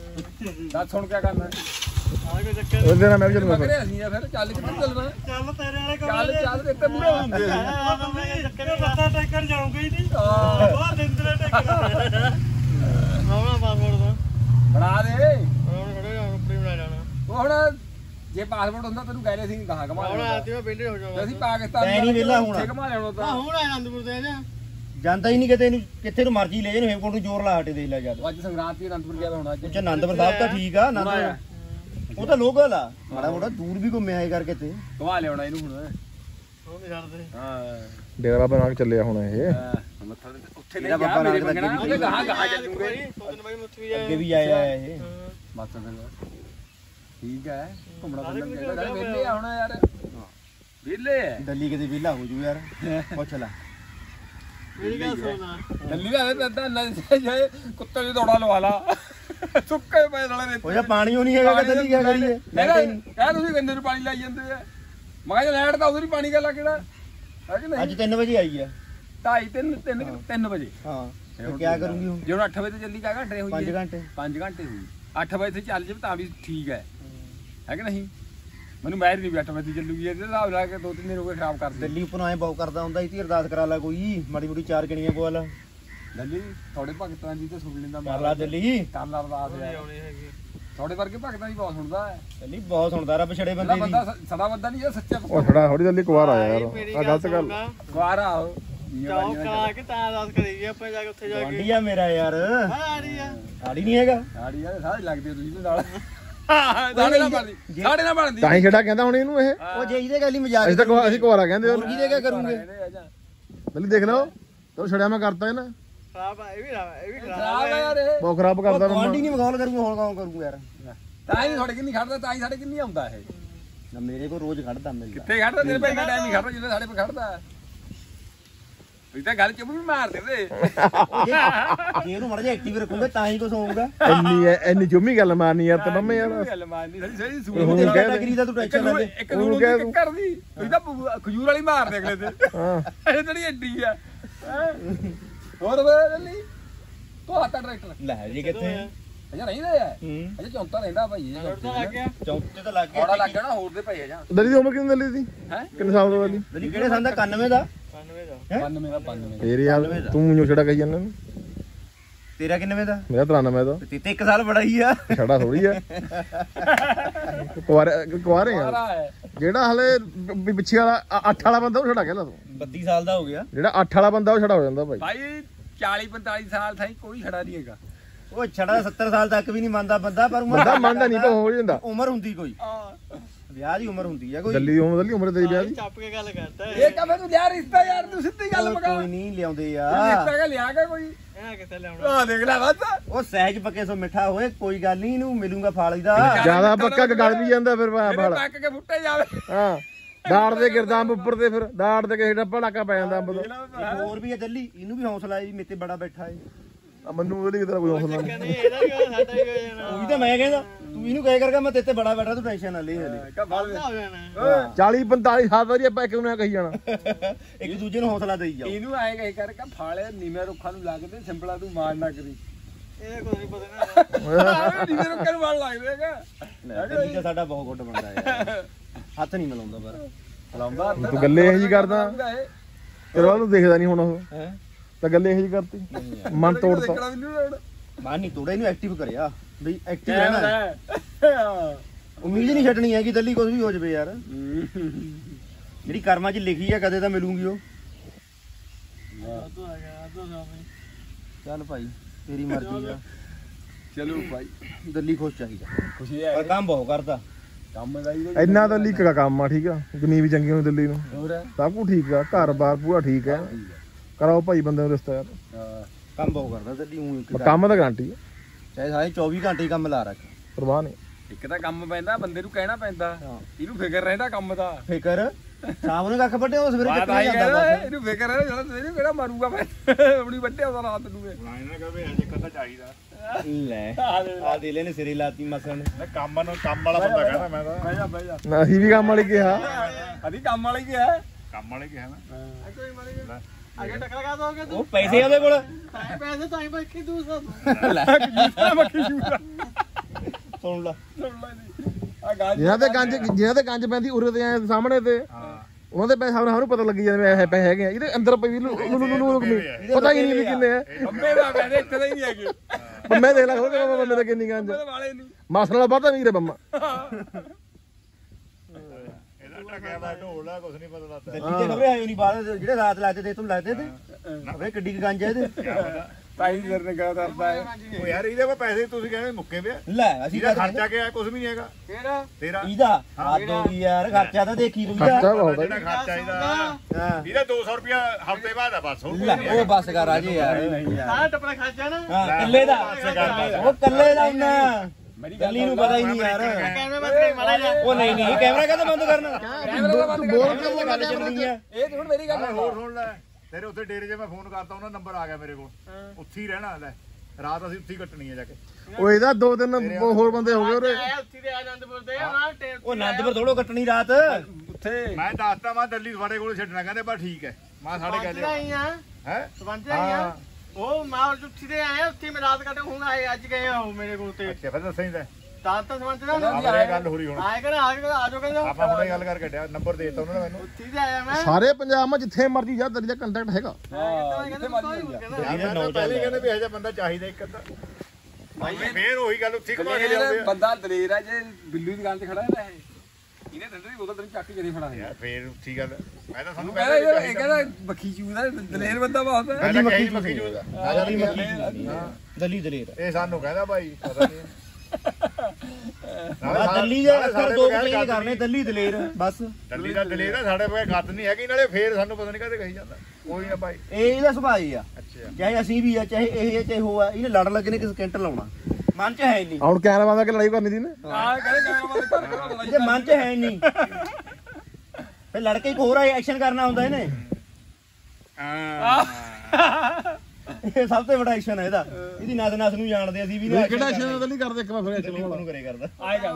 [SPEAKER 2] ਦੱਸ ਹੁਣ ਕੀ ਕਰਨਾ
[SPEAKER 3] ਆ ਕੇ ਚੱਕਰ
[SPEAKER 4] ਉਹਦੇ ਨਾਲ ਮੈਂ ਵੀ ਚੱਲੂਗਾ ਫਿਰ
[SPEAKER 2] ਮਗਰੇ ਅਸੀਂ ਆ ਫਿਰ ਚੱਲ ਕਿੱਥੇ ਚੱਲਣਾ
[SPEAKER 3] ਚੱਲ ਤੇਰੇ ਵਾਲੇ
[SPEAKER 2] ਚੱਲ ਚੱਲ ਤੇ ਇੱਥੇ ਮੂਰੇ ਹੁੰਦੇ
[SPEAKER 3] ਚੱਕਰ ਬੱਤਾ ਟੇਕਰ ਜਾਊਗਾ ਹੀ ਨਹੀਂ ਬਹੁਤ ਦਿੰਦਰੇ ਟੇਕਰ ਮਾਮਾ ਪਾਸਪੋਰਟ ਦਾ
[SPEAKER 2] ਬਣਾ ਦੇ
[SPEAKER 3] ਹੁਣ ਖੜੇ ਆਪਣੀ ਬਣਾ ਜਾਣਾ
[SPEAKER 2] ਉਹ ਹੁਣ ਜੇ ਪਾਸਪੋਰਟ ਹੁੰਦਾ ਤੈਨੂੰ ਕਹਿੰਦੇ ਸੀ ਕਹਾ ਘਮਾ
[SPEAKER 3] ਹੁਣ
[SPEAKER 2] ਲੈਣਾ
[SPEAKER 3] ਆਤੀ ਮੈਂ ਵਿਹਲੇ ਹੋ ਜਾਵਾਂ
[SPEAKER 2] ਅਸੀਂ ਪਾਕਿਸਤਾਨ
[SPEAKER 1] ਤੈਂ ਨੀ ਵਿਹਲਾ ਹੋਣਾ।
[SPEAKER 2] ਘਮਾ ਲੈਣਾ ਤਾਂ
[SPEAKER 3] ਹੁਣ ਆ ਆਨੰਦਪੁਰ ਦੇ ਜਾ
[SPEAKER 1] ਜਾਂਦਾ ਹੀ ਨਹੀਂ ਕਿਤੇ ਇਹਨੂੰ ਕਿੱਥੇ ਨੂੰ ਮਰਜ਼ੀ ਲੈ ਜੇ ਹੇਮਕੋਟ ਨੂੰ ਜ਼ੋਰ ਲਾ ਹਟੇ ਦੇਖ ਲੈ ਜਦ
[SPEAKER 2] ਅੱਜ ਸੰਗਰਾਂਤੀ ਅਨੰਦਪੁਰ ਗਿਆ ਹੋਣਾ ਅੱਜ
[SPEAKER 1] ਉੱਚ ਆਨੰਦਪੁਰ ਸਾਹਿਬ ਤਾਂ ਠੀਕ ਆ ਆਨੰਦਪੁਰ ਉਹ ਤਾਂ ਲੋਕਲ ਆ ਮਾੜਾ ਮੋਟਾ ਦੂਰ ਵੀ ਘੁੰਮਿਆ ਇਹ ਕਰਕੇ ਤੇ
[SPEAKER 2] ਘਮਾ ਲਿਆਉਣਾ ਇਹਨੂੰ ਹੁਣ
[SPEAKER 3] ਹੁਣ ਛੱਡਦੇ
[SPEAKER 2] ਹਾਂ
[SPEAKER 4] ਡੇਰਾ ਬਾਬਾ ਨਾਨਕ ਚੱਲਿਆ ਹੁਣ ਇਹ
[SPEAKER 2] ਮੱਥਾ ਉੱਥੇ
[SPEAKER 1] ਇਹਦਾ
[SPEAKER 2] ਨਹੀਂ
[SPEAKER 1] ਬਾਬਾ
[SPEAKER 2] ਗਿਆ ਮੇਰੇ
[SPEAKER 1] ਨਾਨਕ
[SPEAKER 2] ਮੰਗਣਾ ਉਹਦੇ ਗਾਹਾਂ ਗਾਹਾਂ ਚੱਲੂਗੇ
[SPEAKER 3] ਸੋਚਣ ਬਾਈ ਮੁੱਠ ਵੀ
[SPEAKER 1] ਅੱਗੇ ਵੀ ਆਇਆ ਇਹ
[SPEAKER 2] ਬਸ ਫਿਰ ਠੀਕ ਹੈ ਘੁੰਮਣਾ ਫਿਰਨਾ ਚਾਹੀਦਾ ਵਿਹਲੇ ਆ ਹੁਣ ਯਾਰ ਵਿਹਲੇ ਹੈ
[SPEAKER 1] ਦਿੱਲੀ ਕਿਤੇ ਵਿਹਲਾ ਹੋ ਜੂ ਯਾਰ ਪੁੱਛ ਲੈ
[SPEAKER 3] ਮੇਰੀ ਗੱਲ ਸੁਣਾ
[SPEAKER 2] ਦਿੱਲੀ ਦਾ ਤਾਂ ਨਜ਼ਰ ਕੁੱਤੇ ਦੀ ਦੌੜਾ ਲਵਾ ਲਾ ਸੁੱਕੇ ਪਏ ਨਾਲੇ
[SPEAKER 1] ਉਹ ਜਾਂ ਪਾਣੀ ਉਹ ਨਹੀਂ ਹੈਗਾ ਕਿ ਦਿੱਲੀ ਕਿਆ ਕਰੀਏ
[SPEAKER 2] ਕਹਿ ਤੁਸੀਂ ਗੰਦੇ ਨੂੰ ਪਾਣੀ ਲਾਈ ਜਾਂਦੇ ਆ ਮੈਂ ਕਿਹਾ ਲਾਈਟ ਤਾਂ ਉਧਰ ਹੀ ਪਾਣੀ ਗੱਲਾ ਕਿਹੜਾ ਹੈ ਕਿ ਨਹੀਂ
[SPEAKER 1] ਅੱਜ 3 ਵਜੇ ਆਈ ਆ
[SPEAKER 2] 2:30 3 ਵਜੇ
[SPEAKER 1] ਹਾਂ ਤੇ ਕਿਆ ਕਰੂੰਗੀ ਹੁਣ
[SPEAKER 2] ਜੇ ਹੁਣ 8 ਵਜੇ ਤੇ ਚੱਲੀ ਕਾ ਘੰਟੇ ਹੋਈ
[SPEAKER 1] 5 ਘੰਟੇ
[SPEAKER 2] 5 ਘੰਟੇ ਹੋਈ 8 ਵਜੇ ਤੇ ਚੱਲ ਜੇ ਤਾਂ ਵੀ ਠੀਕ ਹੈ ਕਿ ਨਹੀਂ ਮੈਨੂੰ ਮੈਰ ਨਹੀਂ ਵੀ 8 ਵਜੇ ਚੱਲੂਗੀ ਇਹਦੇ ਹਿਸਾਬ ਲਾ ਕੇ 2-3 ਦਿਨ ਹੋ ਗਏ ਖਰਾਬ ਕਰ ਦੇ
[SPEAKER 1] ਦਿੱਲੀ ਉੱਪਰੋਂ ਐ ਬਹੁ ਕਰਦਾ ਹੁੰਦਾ ਸੀ ਅਰਦਾਸ ਕਰਾ ਲਾ ਕੋਈ ਮਾੜੀ ਮੋਟੀ 4 ਕਿਣੀਆਂ ਪਵਾ ਲਾ
[SPEAKER 2] ਦਿੱਲੀ ਥੋੜੇ ਭਗਤਾਂ ਦੀ ਤੇ ਸੁਣ ਲੈਂਦਾ
[SPEAKER 1] ਕਰ ਲਾ ਦਿੱਲੀ
[SPEAKER 2] ਕਰ ਲਾ ਅਰਦਾਸ ਯਾਰ ਥੋੜੇ ਵਰਗੇ ਭਗਤਾਂ ਦੀ ਬਹੁਤ ਸੁਣਦਾ ਹੈ
[SPEAKER 1] ਦਿੱਲੀ ਬਹੁਤ ਸੁਣਦਾ ਰੱਬ ਛੜੇ
[SPEAKER 2] ਜਿਹੜਾ
[SPEAKER 1] ਬੰਦੇ ਦੀ
[SPEAKER 2] ਬੰਦਾ ਸਦਾ ਬੰਦਾ ਨਹੀਂ ਜਿਹੜਾ ਸੱਚਾ
[SPEAKER 4] ਉਹ ਥੋੜਾ ਥੋੜੀ ਜਲਦੀ ਕੁਵਾਰ ਆਇਆ ਯਾਰ ਆ ਗਲਤ ਗੱਲ
[SPEAKER 2] ਗਵਾਰਾ ਹੋ
[SPEAKER 3] ਚਾਹ ਕਰਾ ਕੇ ਤਾਂ ਦੱਸ ਕਰੀਏ ਆਪਾਂ ਜਾ ਕੇ ਉੱਥੇ ਜਾ ਕੇ
[SPEAKER 1] ਗਵਾਂਢੀ ਆ ਮੇਰਾ ਯਾਰ
[SPEAKER 3] ਆੜੀ ਆ
[SPEAKER 1] ਆੜੀ ਨਹੀਂ ਹੈਗਾ
[SPEAKER 2] ਆੜੀ ਯਾਰ ਸਾਰੇ ਲੱਗਦੇ ਤੁਸੀਂ ਵੀ ਨਾਲ ਸਾਡੇ ਨਾਲ ਬਣਦੀ ਸਾਡੇ ਨਾਲ ਬਣਦੀ
[SPEAKER 4] ਤਾਂ ਹੀ ਛੜਾ ਕਹਿੰਦਾ ਹੁਣ ਇਹਨੂੰ ਇਹ
[SPEAKER 1] ਉਹ ਜੇ ਇਹਦੇ ਗੱਲ ਹੀ ਮਜ਼ਾਕ
[SPEAKER 4] ਅਸੀਂ ਤਾਂ ਅਸੀਂ ਕੁਵਾਰਾ ਕਹਿੰਦੇ
[SPEAKER 1] ਹੋਰ ਕਿਹਦੇ ਕਿਆ ਕਰੂੰਗੇ
[SPEAKER 4] ਜਲਦੀ ਦੇਖ ਲਓ ਤੋ ਛੜਿਆ ਮੈਂ ਕਰਤਾ ਇਹ ਨਾ
[SPEAKER 3] ਖਰਾਬ ਆ ਇਹ ਵੀ
[SPEAKER 2] ਖਰਾਬ ਹੈ ਯਾਰ ਇਹ
[SPEAKER 4] ਬਹੁਤ ਖਰਾਬ ਕਰਦਾ
[SPEAKER 1] ਗਵਾਂਢੀ ਨਹੀਂ ਮਖੌਲ ਕਰੂੰਗਾ ਹੁਣ ਕੌਣ ਕਰੂੰਗਾ ਯਾਰ
[SPEAKER 2] ਤਾਂ ਹੀ ਤੁਹਾਡੇ ਕਿੰਨੀ ਖੜਦਾ ਤਾਂ ਹੀ ਸਾਡੇ ਕਿੰਨੀ ਆਉਂਦਾ ਇਹ
[SPEAKER 1] ਨਾ ਮੇਰੇ ਕੋਲ ਰੋਜ਼ ਖੜਦਾ ਮਿਲਦਾ
[SPEAKER 2] ਕਿੱਥੇ ਖੜਦਾ ਤੇਰੇ ਪੈ ਟਾਈਮ ਹੀ ਖੜਦਾ ਜਿੱਥੇ ਸਾਡੇ ਪੇ ਖੜਦਾ ਇਹ ਤਾਂ ਗੱਲ ਚੁੱਪ ਵੀ ਮਾਰ ਦੇ
[SPEAKER 1] ਜੇ ਇਹਨੂੰ ਮੜ ਜਾ ਐਕਟਿਵ ਰੱਖੂਗਾ ਤਾਂ ਹੀ ਕੁਝ ਹੋਊਗਾ
[SPEAKER 4] ਇੰਨੀ ਜੁਮੀ ਗੱਲ ਮਾਰਨੀ ਯਾਰ ਤੇ ਮੰਮੇ ਯਾਰ
[SPEAKER 2] ਗੱਲ ਮਾਰਨੀ ਸਹੀ ਸੂਟ
[SPEAKER 4] ਹੁਣ
[SPEAKER 1] ਤੇਰਾ
[SPEAKER 4] ਕਹਿ ਦੇ।
[SPEAKER 1] ਕੈਟਾਗਰੀ ਦਾ ਤੂੰ ਟੈਨਸ਼ਨ ਲੈ ਲੈ
[SPEAKER 2] ਇੱਕ ਦੂਰ ਦੀ ਕਰਦੀ ਤੁਸੀਂ ਤਾਂ ਖਜੂਰ ਵਾਲੀ ਮਾਰ ਦੇ ਅਗਲੇ ਤੇ
[SPEAKER 4] ਹਾਂ
[SPEAKER 2] ਇਹ ਜਿਹੜੀ ਐਡੀ ਆ ਹੋਰ ਵੇ ਜੱਲੀ ਤੂੰ ਆਤਾ ਟਰੈਕਟਰ
[SPEAKER 1] ਲੈ ਜੀ ਕਿੱਥੇ
[SPEAKER 2] ਅਜਾ ਨਹੀਂ ਰਿਹਾ
[SPEAKER 1] ਹੂੰ
[SPEAKER 2] ਅਜਾ ਚੌਂਤਾ ਰਹਿੰਦਾ ਭਾਈ ਇਹ
[SPEAKER 3] ਲੱਗ ਗਿਆ
[SPEAKER 1] ਚੌਥੇ ਤਾਂ ਲੱਗ
[SPEAKER 2] ਥੋੜਾ
[SPEAKER 1] ਗਿਆ
[SPEAKER 2] ਲੱਗ ਗਿਆ ਨਾ ਹੋਰ ਦੇ ਭਾਈ ਅਜਾ
[SPEAKER 4] ਦਲੀ ਦੀ ਉਮਰ ਕਿੰਨੀ ਦਲੀ ਦੀ
[SPEAKER 2] ਹੈ
[SPEAKER 4] ਕਿੰਨੇ ਸਾਲ ਦੀ ਦਲੀ
[SPEAKER 1] ਦਲੀ ਕਿਹੜੇ ਸੰਦਾ 91 ਦਾ
[SPEAKER 3] 95 ਦਾ
[SPEAKER 2] 92 ਦਾ 92
[SPEAKER 4] ਫੇਰ ਯਾਰ ਤੂੰ ਮੈਨੂੰ ਛੜਾ ਕਹੀ ਜਾਂਦਾ ਨੂੰ
[SPEAKER 1] ਤੇਰਾ ਕਿੰਨੇ ਦਾ
[SPEAKER 4] ਮੇਰਾ 93 ਦਾ
[SPEAKER 1] ਤੇ 1 ਸਾਲ ਬੜਾ ਹੀ ਆ
[SPEAKER 4] ਛੜਾ ਥੋੜੀ ਆ ਕੁਆਰੇ ਆ
[SPEAKER 2] ਸਾਰਾ ਹੈ
[SPEAKER 4] ਜਿਹੜਾ ਹਲੇ ਪਿੱਛੇ ਵਾਲਾ 8 ਵਾਲਾ ਬੰਦਾ ਉਹ ਛੜਾ ਕਹਿੰਦਾ ਤੂੰ
[SPEAKER 1] 32 ਸਾਲ ਦਾ ਹੋ ਗਿਆ
[SPEAKER 4] ਜਿਹੜਾ 8 ਵਾਲਾ ਬੰਦਾ ਉਹ ਛੜਾ ਹੋ ਜਾਂਦਾ ਭਾਈ
[SPEAKER 2] ਭਾਈ 40 45 ਸਾਲ ਥਾਈ ਕੋਈ ਖੜਾ ਨਹੀਂ ਹੈਗਾ
[SPEAKER 1] ਉਹ ਛੜਾ 70 ਸਾਲ ਤੱਕ ਵੀ ਨਹੀਂ ਮੰਨਦਾ ਬੰਦਾ ਪਰ
[SPEAKER 4] ਬੰਦਾ ਮੰਨਦਾ ਨਹੀਂ ਤਾਂ ਹੋ ਜਾਂਦਾ
[SPEAKER 1] ਉਮਰ ਹੁੰਦੀ ਕੋਈ ਵਿਆਹ ਦੀ ਉਮਰ ਹੁੰਦੀ ਆ ਕੋਈ
[SPEAKER 4] ਦਲੀ ਦੀ ਉਮਰ ਤੇਰੀ ਵਿਆਹ ਦੀ
[SPEAKER 3] ਚੱਪ ਕੇ ਗੱਲ ਕਰਦਾ
[SPEAKER 2] ਇਹ ਕਵੇਂ ਤੂੰ ਲਿਆ ਰਿਸ਼ਤਾ ਯਾਰ ਤੂੰ ਸਿੱਧੀ ਗੱਲ ਮਗਾ
[SPEAKER 1] ਕੋਈ ਨਹੀਂ ਲਿਆਉਂਦੇ ਆ
[SPEAKER 2] ਰਿਸ਼ਤਾ ਕਾ ਲਿਆ ਕੇ ਕੋਈ
[SPEAKER 3] ਇਹ ਕਿੱਥੇ ਲਿਆਉਣਾ
[SPEAKER 2] ਆ ਦੇਖ ਲੈ ਬਸ
[SPEAKER 1] ਉਹ ਸਹਿਜ ਪੱਕੇ ਸੋ ਮਿੱਠਾ ਹੋਏ ਕੋਈ ਗੱਲ ਨਹੀਂ ਇਹਨੂੰ ਮਿਲੂਗਾ ਫਾਲੀ ਦਾ
[SPEAKER 4] ਜਿਆਦਾ ਪੱਕਾ ਗਲ ਵੀ ਜਾਂਦਾ ਫਿਰ ਬਾਲ
[SPEAKER 2] ਪੱਕ ਕੇ ਫੁੱਟੇ ਜਾਵੇ
[SPEAKER 4] ਹਾਂ ਦਾੜ ਦੇ ਗਿਰਦਾ ਅੰਬ ਉੱਪਰ ਤੇ ਫਿਰ ਦਾੜ ਦੇ ਕਿਸੇ ਡੱਬਾ ਲਾਕਾ ਪੈ ਜਾਂਦਾ ਅੰਬ ਦਾ
[SPEAKER 1] ਹੋਰ ਵੀ ਹੈ ਦਿੱਲੀ ਇਹਨੂੰ ਵੀ ਹੌਸਲਾ ਹੈ ਵੀ ਮੇਤੇ ਬੜਾ ਬੈਠਾ ਹੈ
[SPEAKER 4] ਮੈਨੂੰ ਉਹਦੇ ਕਿਤੇ ਕੋਈ ਹੌਸਲਾ ਨਹੀਂ
[SPEAKER 3] ਕਹਿੰਦੇ ਇਹਦਾ ਵੀ ਹੋਇਆ, ਸਾਡਾ ਵੀ ਹੋ ਜਾਣਾ
[SPEAKER 1] ਉਹ ਵੀ ਤਾਂ ਮੈਂ ਕਹਿੰਦਾ ਤੂੰ ਇਹਨੂੰ ਕਹਿ ਕਰਕੇ ਮੈਂ ਤੇਤੇ ਬੜਾ ਬੈਠਾ ਤੂੰ ਟੈਨਸ਼ਨ ਨਾ ਲੈ ਹਲੇ
[SPEAKER 2] ਕਾ ਫੜ
[SPEAKER 3] ਹੋ ਜਾਣਾ
[SPEAKER 4] 40 45 ਸਾਲ ਵਾਰੀ ਆਪਾਂ ਇੱਕ ਨੂੰ ਕਹੀ ਜਾਣਾ
[SPEAKER 1] ਇੱਕ ਦੂਜੇ ਨੂੰ ਹੌਸਲਾ ਦੇਈ ਜਾਓ
[SPEAKER 2] ਇਹਨੂੰ ਆਏ ਕਹੇ ਕਰ ਕੇ ਫਾਲੇ ਨੀਵੇਂ ਰੁੱਖਾਂ ਨੂੰ ਲੱਗਦੇ ਸਿੰਪਲਾ ਤੂੰ ਮਾਰ ਨਾ ਕਰੀ
[SPEAKER 3] ਇਹ ਕੋਈ ਨਹੀਂ ਪਤਾ ਨਾ
[SPEAKER 2] ਨੀਵੇਂ ਰੁੱਖਾਂ ਨੂੰ ਮਾਰ ਲੱਗਦੇ ਹੈਗਾ
[SPEAKER 1] ਦਿੱਲੀ ਤਾਂ ਸਾਡਾ ਬਹੁਤ ਗੁੱਟ ਬੰਦਾ ਹੈ ਹੱਥ ਨਹੀਂ ਮਿਲਾਉਂਦਾ ਪਰ
[SPEAKER 2] ਲਾਉਂਦਾ
[SPEAKER 4] ਤੂੰ ਗੱਲੇ ਇਹੋ ਜੀ ਕਰਦਾ ਤੇਰਾ ਉਹਨੂੰ ਦੇਖਦਾ ਨਹੀਂ ਹੁਣ ਉਹ
[SPEAKER 1] ਹੈ
[SPEAKER 4] ਤਾਂ ਗੱਲੇ ਇਹੋ ਜੀ ਕਰਤੀ ਮਨ ਤੋੜਤਾ
[SPEAKER 1] ਬਾਹਰ ਨਹੀਂ ਤੋੜਾ ਇਹਨੂੰ ਐਕਟਿਵ ਕਰਿਆ ਬਈ ਐਕਟਿਵ ਰਹਿਣਾ ਉਮੀਦ ਨਹੀਂ ਛੱਡਣੀ ਹੈ ਕਿ ਦਿੱਲੀ ਕੁਝ ਵੀ ਹੋ ਜਵੇ ਯਾਰ ਜਿਹੜੀ ਕਰਮਾਂ 'ਚ ਲਿਖੀ ਹੈ ਕਦੇ ਤਾਂ ਮਿਲੂਗੀ ਉਹ ਚੱਲ ਭਾਈ ਤੇਰੀ ਮਰਜ਼ੀ ਆ
[SPEAKER 2] ਚਲੋ ਭਾਈ
[SPEAKER 1] ਦਿੱਲੀ ਖੁਸ਼ ਚਾਹੀਦਾ
[SPEAKER 2] ਖੁਸ਼ੀ
[SPEAKER 1] ਪਰ ਕੰਮ ਬਹੁਤ ਕਰਦਾ
[SPEAKER 2] ਕੰਮ ਦਾ ਹੀ
[SPEAKER 4] ਇੰਨਾ ਤਾਂ ਲੀਕ ਦਾ ਕੰਮ ਆ ਠੀਕ ਆ ਗਨੀ ਵੀ ਚੰਗੀ ਹੋਈ ਦਿੱਲੀ ਨੂੰ
[SPEAKER 2] ਹੋਰ
[SPEAKER 4] ਸਭ ਕੁਝ ਠੀਕ ਆ ਘਰ-ਬਾਰ ਪੂਰਾ ਠੀਕ ਹੈ ਕਰਾਓ ਭਾਈ ਬੰਦੇ ਨੂੰ ਰਿਸ਼ਤਾ ਯਾਰ
[SPEAKER 1] ਕੰਮ ਬਹੁਤ ਕਰਦਾ ਦਿੱਲੀ ਊਂ
[SPEAKER 4] ਕੰਮ ਤਾਂ ਗਾਰੰਟੀ ਆ
[SPEAKER 1] ਚਾਹੇ ਸਾਰੇ 24 ਘੰਟੇ ਹੀ ਕੰਮ ਲਾ ਰੱਖ
[SPEAKER 4] ਪਰਵਾਹ ਨਹੀਂ
[SPEAKER 2] ਇੱਕ ਤਾਂ ਕੰਮ ਪੈਂਦਾ ਬੰਦੇ ਨੂੰ ਕਹਿਣਾ ਪੈਂਦਾ ਇਹਨੂੰ ਫਿਕਰ ਰਹਿੰਦਾ ਕੰਮ ਦਾ
[SPEAKER 1] ਫਿਕਰ ਸ਼ਾਮ ਨੂੰ ਕੱਖ ਵੱਢੇ ਉਹ ਸਵੇਰੇ
[SPEAKER 2] ਬਾਤ
[SPEAKER 1] ਚੱਕਣਾ
[SPEAKER 2] ਆਈ
[SPEAKER 1] ਜਾਂਦਾ
[SPEAKER 2] ਕਹਿੰਦਾ
[SPEAKER 1] ਬਸ
[SPEAKER 2] ਇਹਨੂੰ ਫਿਕਰ ਰਹਿੰਦਾ ਜਦੋਂ ਸਵੇਰੇ ਕਿਹੜਾ ਮਾਰੂਗਾ ਮੈਂ ਆਪਣੀ ਵੱਡੇ ਉਹਦਾ ਰਾਤ ਨੂੰ ਇਹ
[SPEAKER 3] ਇਹਨਾਂ ਕਹਵੇ ਅਜੇ ਕਦਾ ਚਾਹੀਦਾ
[SPEAKER 1] ਲੈ ਆ ਦੇ ਲੈਨੇ ਸਿਰੇ ਲਾਤੀ ਮਸਣ
[SPEAKER 3] ਕੰਮ ਵਾਲਾ ਬੰਦਾ ਕਹਿੰਦਾ ਮੈਂ ਤਾਂ
[SPEAKER 2] ਬਹਿ ਜਾ ਬਹਿ ਜਾ
[SPEAKER 4] ਅਸੀਂ ਵੀ ਕੰਮ ਵਾਲੀ ਕਿਹਾ
[SPEAKER 2] ਅਦੀ ਕੰਮ ਵਾਲੇ ਕੀ ਹੈ
[SPEAKER 3] ਕੰਮ ਵਾਲੇ ਕਿਹਾ ਨਾ
[SPEAKER 2] ਅਗੇ ਟੱਕਰ ਕਾ ਦੋਗੇ
[SPEAKER 1] ਉਹ ਪੈਸੇ ਉਹਦੇ ਕੋਲ
[SPEAKER 2] ਪੈਸੇ ਤਾਂ ਹੀ ਬੱਕੀ ਦੂਸਰਾ ਲੈ ਜੂਸਾ ਬੱਕੀ ਜੂਸਾ
[SPEAKER 1] ਸੁਣ ਲਾ
[SPEAKER 2] ਆ ਗਾਜ
[SPEAKER 4] ਜਿਹਨਾਂ ਤੇ ਗੰਜ ਪੈਂਦੀ ਉਰੇ ਤੇ ਐ ਸਾਹਮਣੇ ਤੇ ਉਹਨਾਂ ਦੇ ਪੈਸੇ ਸਾਨੂੰ ਪਤਾ ਲੱਗੀ ਜਾਂਦੇ ਇਹ ਪੈਸੇ ਹੈਗੇ ਆ ਇਹਦੇ ਅੰਦਰ ਪਈ ਪਤਾ ਹੀ ਨਹੀਂ ਕਿੰਨੇ ਆ
[SPEAKER 2] ਬੰਬੇ ਦਾ ਪੈਸੇ ਇੱਥੇ ਤਾਂ ਹੀ ਨਹੀਂ ਹੈਗੇ
[SPEAKER 4] ਬੰਮੇ ਦੇਖ ਲਾ ਖੋਲ ਕੇ ਬੰਮੇ ਦਾ ਕਿੰਨੀ ਗੰਜ
[SPEAKER 2] ਵਾਲੇ ਨਹੀਂ
[SPEAKER 4] ਮਾਸੜ ਵਾਲਾ ਬਹੁਤਾ ਵੀਰੇ ਬੰਮਾ
[SPEAKER 3] ਇਹਦਾ ਟਕਿਆ ਦਾ ਢੋਲ ਕੁਝ ਨਹੀਂ ਪਤਾ ਲੱਗਦਾ
[SPEAKER 1] ਦਿੱਲੀ ਤੇ ਖਬਰੇ ਆਇਓ ਨਹੀਂ ਬਾਹਰ ਜਿਹੜੇ ਰਾਤ ਲੱਗਦੇ ਤੇ ਤੁਮ ਲੱਗਦੇ ਤੇ ਅਬੇ ਕਿੱਡੀ ਕੁ ਗੰਜ ਹੈ ਇਹਦੇ
[SPEAKER 2] ਤਾਈ ਸਰ ਨੇ ਕਹਾ ਕਰਦਾ ਹੈ
[SPEAKER 3] ਉਹ ਯਾਰ ਇਹਦੇ ਕੋਲ ਪੈਸੇ ਤੁਸੀਂ ਕਹਿੰਦੇ ਮੁੱਕੇ ਪਿਆ
[SPEAKER 1] ਲੈ ਅਸੀਂ
[SPEAKER 3] ਇਹਦਾ ਖਰਚਾ ਕਿਹਾ ਕੁਝ ਵੀ ਨਹੀਂ ਹੈਗਾ
[SPEAKER 2] ਕਿਹੜਾ
[SPEAKER 3] ਤੇਰਾ
[SPEAKER 1] ਇਹਦਾ ਹੱਦ ਹੋ ਗਈ ਯਾਰ ਖਰਚਾ ਤਾਂ ਦੇਖੀ ਤੂੰ
[SPEAKER 4] ਖਰਚਾ ਬਹੁਤ
[SPEAKER 3] ਜਿਹੜਾ ਖਰਚਾ ਇਹਦਾ
[SPEAKER 1] ਹਾਂ
[SPEAKER 3] ਇਹਦਾ 200 ਰੁਪਿਆ ਹਫ਼ਤੇ ਬਾਅਦ ਆ ਬਸ ਹੋਰ
[SPEAKER 1] ਲੈ ਉਹ ਬੱਸ ਕਰ ਰਾਜੇ ਯਾਰ
[SPEAKER 2] ਸਾਰਾ ਟੱਪਣਾ ਖਰਚਾ ਨਾ
[SPEAKER 1] ਹਾਂ ਕੱਲੇ ਦਾ ਉਹ ਕੱਲੇ ਦਾ ਇੰਨਾ ਕੱਲੀ ਨੂੰ ਪਤਾ ਹੀ ਨਹੀਂ ਯਾਰ
[SPEAKER 2] ਕੈਮਰਾ ਬੰਦ ਮਾੜਾ ਜਾ
[SPEAKER 1] ਉਹ ਨਹੀਂ ਨਹੀਂ ਕੈਮਰਾ ਕਾਹਦਾ ਬੰਦ ਕਰਨਾ
[SPEAKER 2] ਕੈਮਰਾ ਬੰਦ
[SPEAKER 1] ਬੋਲ ਕੇ ਗੱਲ ਚੱਲਦੀ ਆ
[SPEAKER 2] ਇਹ ਤੇ ਹੁਣ ਮੇਰੀ ਗੱਲ
[SPEAKER 3] ਹੋਰ ਸੁਣ ਲੈ ਤੇਰੇ ਉੱਥੇ ਡੇਰੇ 'ਚ ਮੈਂ ਫੋਨ ਕਰਤਾ ਉਹਨਾਂ ਨੰਬਰ ਆ ਗਿਆ ਮੇਰੇ ਕੋਲ ਉੱਥੇ ਹੀ ਰਹਿਣਾ ਲੈ ਰਾਤ ਅਸੀਂ ਉੱਥੇ ਹੀ ਕੱਟਣੀ ਹੈ ਜਾ ਕੇ
[SPEAKER 4] ਉਹ ਇਹਦਾ ਦੋ ਤਿੰਨ ਹੋਰ ਬੰਦੇ ਹੋ ਗਏ ਉਰੇ
[SPEAKER 2] ਉੱਥੇ ਦੇ ਆਨੰਦਪੁਰ ਦੇ ਉਹਨਾਂ
[SPEAKER 1] ਉਹ ਆਨੰਦਪੁਰ ਥੋੜੋ ਕੱਟਣੀ ਰਾਤ
[SPEAKER 2] ਉੱਥੇ
[SPEAKER 3] ਮੈਂ ਦੱਸਤਾ ਮੈਂ ਦਿੱਲੀ ਤੁਹਾਡੇ ਕੋਲ ਛੱਡਣਾ ਕਹਿੰਦੇ ਬਸ ਠੀਕ ਹੈ ਮੈਂ ਸਾਡੇ ਕਹਿੰਦੇ ਹੈ
[SPEAKER 2] ਸਰਪੰਚ ਆਈਆਂ ਉਹ ਮਾਰ ਉੱਥੇ ਦੇ ਆਏ ਉੱਥੇ ਮੈਂ ਰਾਤ ਕੱਟ ਹੁਣ ਆਏ ਅੱਜ ਗਏ ਉਹ ਮੇਰੇ ਕੋਲ ਤੇ
[SPEAKER 3] ਅੱਛਾ ਫਿਰ ਦੱਸਾਂ ਹੀ
[SPEAKER 2] ਤਾਂ ਸਰਪੰਚ ਦਾ
[SPEAKER 3] ਆਪਣੇ ਗੱਲ ਹੋ ਰਹੀ ਹੁਣ
[SPEAKER 2] ਆਏ ਕਰ ਆ ਜਾਓ ਕਹਿੰਦਾ
[SPEAKER 3] ਆਪਾਂ ਹੁਣੇ ਗੱਲ ਕਰਕੇ ਡਿਆ ਨੰਬਰ ਦੇ ਦਿੱਤਾ ਉਹਨਾਂ ਨੇ ਮੈਨੂੰ
[SPEAKER 2] ਉੱਥੇ ਦੇ ਆਇਆ ਮੈਂ
[SPEAKER 4] ਸਾਰੇ ਪੰਜਾਬ ਮਾ ਜਿੱਥੇ ਮਰਜੀ ਜਾ ਤੇਰੀ ਦਾ ਕੰਟੈਕਟ ਹੈਗਾ
[SPEAKER 2] ਜਿੱਥੇ ਮਰਜੀ
[SPEAKER 3] ਯਾਰ ਮੈਂ ਪਹਿਲੇ ਕਹਿੰਦੇ ਵੀ ਇਹੋ ਜਿਹਾ ਬੰਦਾ ਚਾਹੀਦਾ ਇੱਕ ਅੱਧਾ ਫੇਰ ਉਹੀ ਗੱਲ ਉੱਥੇ ਘੁਮਾ ਕੇ ਲਿਆਉਂਦੇ ਆ
[SPEAKER 2] ਬੰਦਾ ਦਲੇਰ ਹੈ ਜੇ ਬਿੱਲੂ ਦੀ ਦੁਕਾਨ ਤੇ ਖੜਾ ਹੈ ਇਹਨੇ ਦੰਦਰੀ ਬੋਤਲ ਤੈਨੂੰ ਚੱਕ ਕੇ ਜਦੇ ਫੜਾ ਦੇ
[SPEAKER 3] ਯਾਰ ਫੇਰ ਉੱਥੀ ਗੱਲ ਮੈਂ ਤਾਂ ਤੁਹਾਨੂੰ
[SPEAKER 2] ਕਹਿੰਦਾ
[SPEAKER 3] ਕਹਿੰਦਾ
[SPEAKER 2] ਇਹ ਕਹਿੰਦਾ ਬੱਖੀ ਚੂਦਾ ਦਲੇਰ ਬੰਦਾ ਬਹੁਤ ਹੈ
[SPEAKER 3] ਪਹਿਲਾਂ ਮੱਖੀ ਮੱਖੀ ਜੂਦਾ
[SPEAKER 1] ਦਲੀ ਮੱਖੀ ਦਲੀ ਦਲੇਰ
[SPEAKER 3] ਇਹ ਸਾਨੂੰ ਕਹਿੰਦਾ ਭਾਈ ਪਤਾ ਨਹੀਂ
[SPEAKER 1] ਦਿੱਲੀ ਦੇ ਅੱਖਰ ਦੋ ਕਲੀਨ ਕਰਨੇ ਦਿੱਲੀ ਦਲੇਰ ਬਸ
[SPEAKER 3] ਦਿੱਲੀ ਦਾ ਦਲੇਰ ਆ ਸਾਡੇ ਕੋਲ ਗੱਦ ਨਹੀਂ ਹੈਗੀ ਨਾਲੇ ਫੇਰ ਸਾਨੂੰ ਪਤਾ ਨਹੀਂ ਕਦੇ ਕਹੀ ਜਾਂਦਾ ਕੋਈ ਨਾ ਭਾਈ
[SPEAKER 1] ਇਹ ਇਹਦਾ ਸੁਭਾਅ ਹੀ ਆ
[SPEAKER 3] ਅੱਛਾ
[SPEAKER 1] ਚਾਹੇ ਅਸੀਂ ਵੀ ਆ ਚਾਹੇ ਇਹ ਚਾਹੇ ਉਹ ਆ ਇਹਨੇ ਲੜ ਲੱਗਣੇ ਕਿਸ ਸਕਿੰਟ ਲਾਉਣਾ ਮਨ ਚ ਹੈ ਨਹੀਂ
[SPEAKER 4] ਹੁਣ ਕੈਮਰਾ ਬੰਦਾ ਕਿ ਲੜਾਈ ਕਰਨੀ ਸੀ ਨੇ
[SPEAKER 2] ਆ ਕਹਿੰਦੇ ਕੈਮਰਾ ਬੰਦ
[SPEAKER 1] ਇਹਦੇ ਮਨ ਚ ਹੈ ਨਹੀਂ ਫੇ ਲੜਕੇ ਇੱਕ ਹੋਰ ਐਕਸ਼ਨ ਕਰਨਾ ਹੁੰਦਾ ਇਹਨੇ ਇਹ ਸਭ ਤੋਂ ਵੱਡਾ ਐਕਸ਼ਨ ਹੈ ਇਹਦਾ ਇਹਦੀ ਨਸ ਨੂੰ ਜਾਣਦੇ ਅਸੀਂ ਵੀ ਨਾ
[SPEAKER 4] ਕਿਹੜਾ ਸ਼ੇਰ ਤਾਂ ਨਹੀਂ ਕਰਦੇ ਇੱਕ ਵਾਰ ਫਿਰ ਐਕਸ਼ਨ
[SPEAKER 1] ਨੂੰ ਕਰੇ ਕਰਦਾ
[SPEAKER 2] ਆਏਗਾ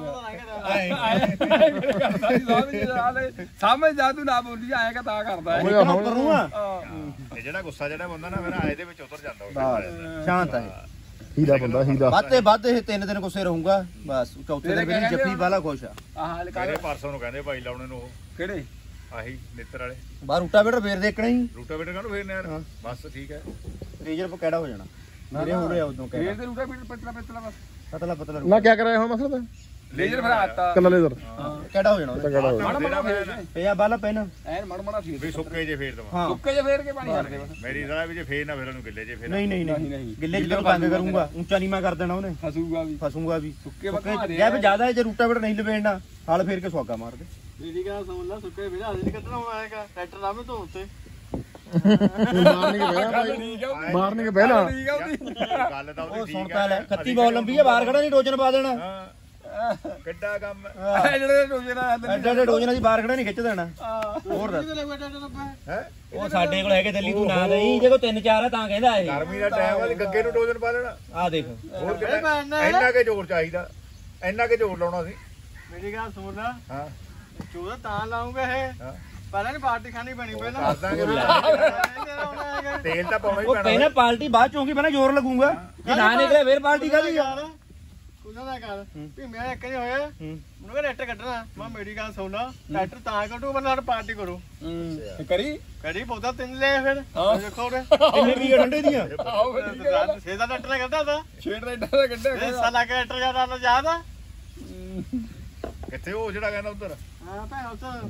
[SPEAKER 2] ਸਾਹਮਣੇ ਜਾ ਤੂੰ ਨਾ ਬੋਲੀ ਆਏਗਾ ਤਾਂ ਕਰਦਾ ਹੈ
[SPEAKER 1] ਕਰੂੰਗਾ
[SPEAKER 3] ਇਹ ਜਿਹੜਾ ਗੁੱਸਾ ਜਿਹੜਾ ਬੰਦਾ ਨਾ ਫਿਰ ਆਏ ਦੇ ਵਿੱਚ ਉਤਰ ਜਾਂਦਾ ਉਹ
[SPEAKER 1] ਸ਼ਾਂਤ ਹੈ
[SPEAKER 4] ਹੀਰਾ ਬੰਦਾ ਹੀਰਾ
[SPEAKER 1] ਵੱਧ ਤੇ ਵੱਧ ਇਹ 3 ਦਿਨ ਗੁੱਸੇ ਰਹੂੰਗਾ ਬਸ ਚੌਥੇ ਦਿਨ ਫਿਰ ਜੱਫੀ ਵਾਲਾ ਖੁਸ਼ ਆ
[SPEAKER 2] ਆਹ
[SPEAKER 3] ਮੇਰੇ ਪਰਸੋਂ ਨੂੰ ਕਹਿੰਦੇ ਭਾਈ ਲਾਉਣੇ ਨੂੰ ਉਹ
[SPEAKER 2] ਕਿਹੜੇ
[SPEAKER 3] ਆਹੀ ਨਿੱਤਰ ਵਾਲੇ
[SPEAKER 1] ਬਾਹਰ ਰੂਟਾਵੇਟਰ ਫੇਰ ਦੇਖਣਾ ਹੀ
[SPEAKER 3] ਰੂਟਾਵੇਟਰ ਕਾਹਨੂੰ ਫੇਰਨੇ ਯਾਰ ਬਸ ਠੀਕ ਹੈ
[SPEAKER 1] ਰੇਜਰ ਪਾ ਕਿਹੜਾ ਹੋ ਜਾਣਾ ਮੇਰੇ ਹੋ ਰਿਹਾ ਉਦੋਂ
[SPEAKER 2] ਫੇਰ
[SPEAKER 1] ਕਿਹੜਾ
[SPEAKER 2] ਤੇ ਰੂਟਾ ਪਤਲਾ ਪਤਲਾ ਬਸ
[SPEAKER 1] ਪਤਲਾ ਪਤਲਾ
[SPEAKER 4] ਨਾ ਕੀ ਕਰਾਇਆ ਹੁਣ ਮਸਲਾ ਤਾਂ
[SPEAKER 2] ਲੇਜ਼ਰ ਫਿਰ ਆਤਾ
[SPEAKER 4] ਕੱਲਾ ਲੇਜ਼ਰ
[SPEAKER 1] ਕਿਹੜਾ ਹੋ ਜਾਣਾ
[SPEAKER 4] ਕਿਹੜਾ ਹੋ
[SPEAKER 2] ਮਾੜਾ ਮਾੜਾ ਫੇਰ
[SPEAKER 1] ਪਿਆ ਬਾਲਾ ਪੈਨ
[SPEAKER 2] ਐਨ ਮਾੜਾ ਮਾੜਾ ਫੇਰ
[SPEAKER 3] ਵੀ ਸੁੱਕੇ ਜੇ ਫੇਰ ਦਵਾ
[SPEAKER 1] ਹਾਂ
[SPEAKER 2] ਸੁੱਕੇ ਜੇ ਫੇਰ ਕੇ ਪਾਣੀ ਛੱਡ ਦੇ ਬਸ
[SPEAKER 3] ਮੇਰੀ ਸਲਾਹ ਵੀ ਜੇ ਫੇਰ ਨਾ ਫੇਰ ਉਹਨੂੰ ਗਿੱਲੇ ਜੇ ਫੇਰ
[SPEAKER 1] ਨਹੀਂ ਨਹੀਂ ਨਹੀਂ
[SPEAKER 2] ਨਹੀਂ
[SPEAKER 1] ਗਿੱਲੇ ਚ ਬੰਦ ਕਰੂੰਗਾ ਉੱਚਾ ਨੀਵਾਂ ਕਰ ਦੇਣਾ ਉਹਨੇ
[SPEAKER 2] ਫਸੂਗਾ ਵੀ
[SPEAKER 1] ਫਸੂਗਾ ਵੀ
[SPEAKER 2] ਸੁੱਕੇ ਬਕਾ ਦੇ
[SPEAKER 1] ਜੇ ਵੀ ਜ਼ਿਆਦਾ ਜੇ ਰੂਟਾਵੇਟਰ ਨਹੀਂ ਲਵੇੜਨਾ ਹਾਲ ਫੇਰ ਕੇ ਸਵਾਗਾ ਮਾਰ ਦੇ
[SPEAKER 2] ਦੀਦੀ ਕਾ ਸਮਝ ਲਾ ਸੁੱਕੇ ਵੀਰਾ ਹਜੇ ਕੱਢਣਾ ਆਏਗਾ ਟਰੈਕਟਰ ਲਾਵੇਂ ਤੋਂ ਉੱਤੇ
[SPEAKER 4] ਮਾਰਨੇ ਕੇ ਪਹਿਲਾਂ ਭਾਈ ਮਾਰਨੇ ਕੇ ਪਹਿਲਾਂ
[SPEAKER 2] ਠੀਕ ਆ ਉਹਦੀ
[SPEAKER 3] ਗੱਲ ਤਾਂ
[SPEAKER 1] ਉਹ
[SPEAKER 3] ਉਹਦੀ ਠੀਕ
[SPEAKER 1] ਸੁਣਤਾ ਲੈ
[SPEAKER 3] ਹੈ
[SPEAKER 1] ਖੱਤੀ ਬਹੁਤ ਲੰਬੀ ਆ ਬਾਹਰ ਖੜਾ ਨਹੀਂ ਡੋਜਨ ਪਾ ਦੇਣਾ
[SPEAKER 3] ਹਾਂ ਕਿੱਡਾ ਕੰਮ
[SPEAKER 2] ਇਹ ਜਿਹੜੇ ਰੋਜੇ ਨਾਲ
[SPEAKER 1] ਐਡੇ ਐਡੇ ਡੋਜਨਾਂ ਦੀ ਬਾਹਰ ਖੜਾ ਨਹੀਂ ਖਿੱਚ ਦੇਣਾ ਹੋਰ ਦੱਸ
[SPEAKER 3] ਹੈ
[SPEAKER 1] ਉਹ ਸਾਡੇ ਕੋਲ ਹੈਗੇ ਦਿੱਲੀ ਤੂੰ ਨਾ ਦੇਈ ਜੇ ਕੋ 3-4 ਆ ਤਾਂ ਕਹਿੰਦਾ ਇਹ
[SPEAKER 3] ਗਰਮੀ ਦਾ ਟਾਈਮ ਆ ਗੱਗੇ ਨੂੰ ਡੋਜ਼ਨ ਪਾ ਲੈਣਾ
[SPEAKER 1] ਆ ਦੇਖ
[SPEAKER 3] ਹੋਰ ਕਿੰਨਾ ਇੰਨਾ ਕੇ ਜ਼ੋਰ ਚਾਹੀਦਾ ਇੰਨਾ ਕੇ ਜ਼ੋਰ ਲਾਉਣਾ ਸੀ
[SPEAKER 2] ਮੇਰੀ ਗੱਲ ਸੁਣ ਲੈ
[SPEAKER 3] ਹਾਂ
[SPEAKER 2] ਚੋਦਾ ਤਾਂ ਲਾਉਂਗਾ ਇਹ
[SPEAKER 3] ਹਾਂ
[SPEAKER 2] ਪਹਿਲਾਂ ਨਹੀਂ ਪਾਰਟੀ ਖਾਣੀ ਬਣੀ ਪਹਿਲਾਂ
[SPEAKER 3] ਕਰ ਦਾਂਗੇ ਤੇਲ ਤਾਂ ਪਾਉਣਾ ਹੀ
[SPEAKER 1] ਉਹ
[SPEAKER 3] ਪੈਣਾ
[SPEAKER 1] ਪਹਿਲਾਂ ਪਾਰਟੀ ਬਾਅਦ ਚੋਂ ਕੀ ਪਹਿਲਾਂ ਜ਼ੋਰ ਲੱਗੂਗਾ ਜੇ ਨਾ ਨਿਕਲੇ ਫੇਰ ਪਾਰਟੀ ਕਾਦੀ ਆ
[SPEAKER 2] ਉਹਨਾਂ ਦਾ ਕਰ ਵੀ ਮੇਰਾ ਇੱਕ ਨਹੀਂ ਹੋਇਆ ਉਹਨੂੰ ਕਹਿੰਦਾ ਰੈਟ ਕੱਢਣਾ ਮੈਂ ਮੇਰੀ ਗੱਲ ਸੁਣ ਲਾ ਟਰੈਕਟਰ ਤਾਂ ਕੱਢੂ ਬੰਦਾ ਨਾਲ ਪਾਰਟੀ ਕਰੋ ਕਰੀ ਕਰੀ ਬਹੁਤਾ ਤਿੰਨ ਲੈ ਫਿਰ ਦੇਖੋ ਰੇ
[SPEAKER 1] ਕਿੰਨੇ ਵੀ ਠੰਡੇ ਦੀਆਂ
[SPEAKER 2] ਆਓ ਫਿਰ ਛੇ ਦਾ ਟਰੈਕਟਰ ਕੱਢਦਾ ਤਾ ਛੇ ਟਰੈਕਟਰ ਦਾ ਕੱਢਿਆ ਸਾਲਾ ਟਰੈਕਟਰ ਜਿਆਦਾ ਜ਼ਿਆਦਾ
[SPEAKER 3] ਕਿੱਥੇ ਉਹ ਜਿਹੜਾ ਕਹਿੰਦਾ ਉਧਰ
[SPEAKER 2] ਹਾਂ ਭੈਣ ਉਸ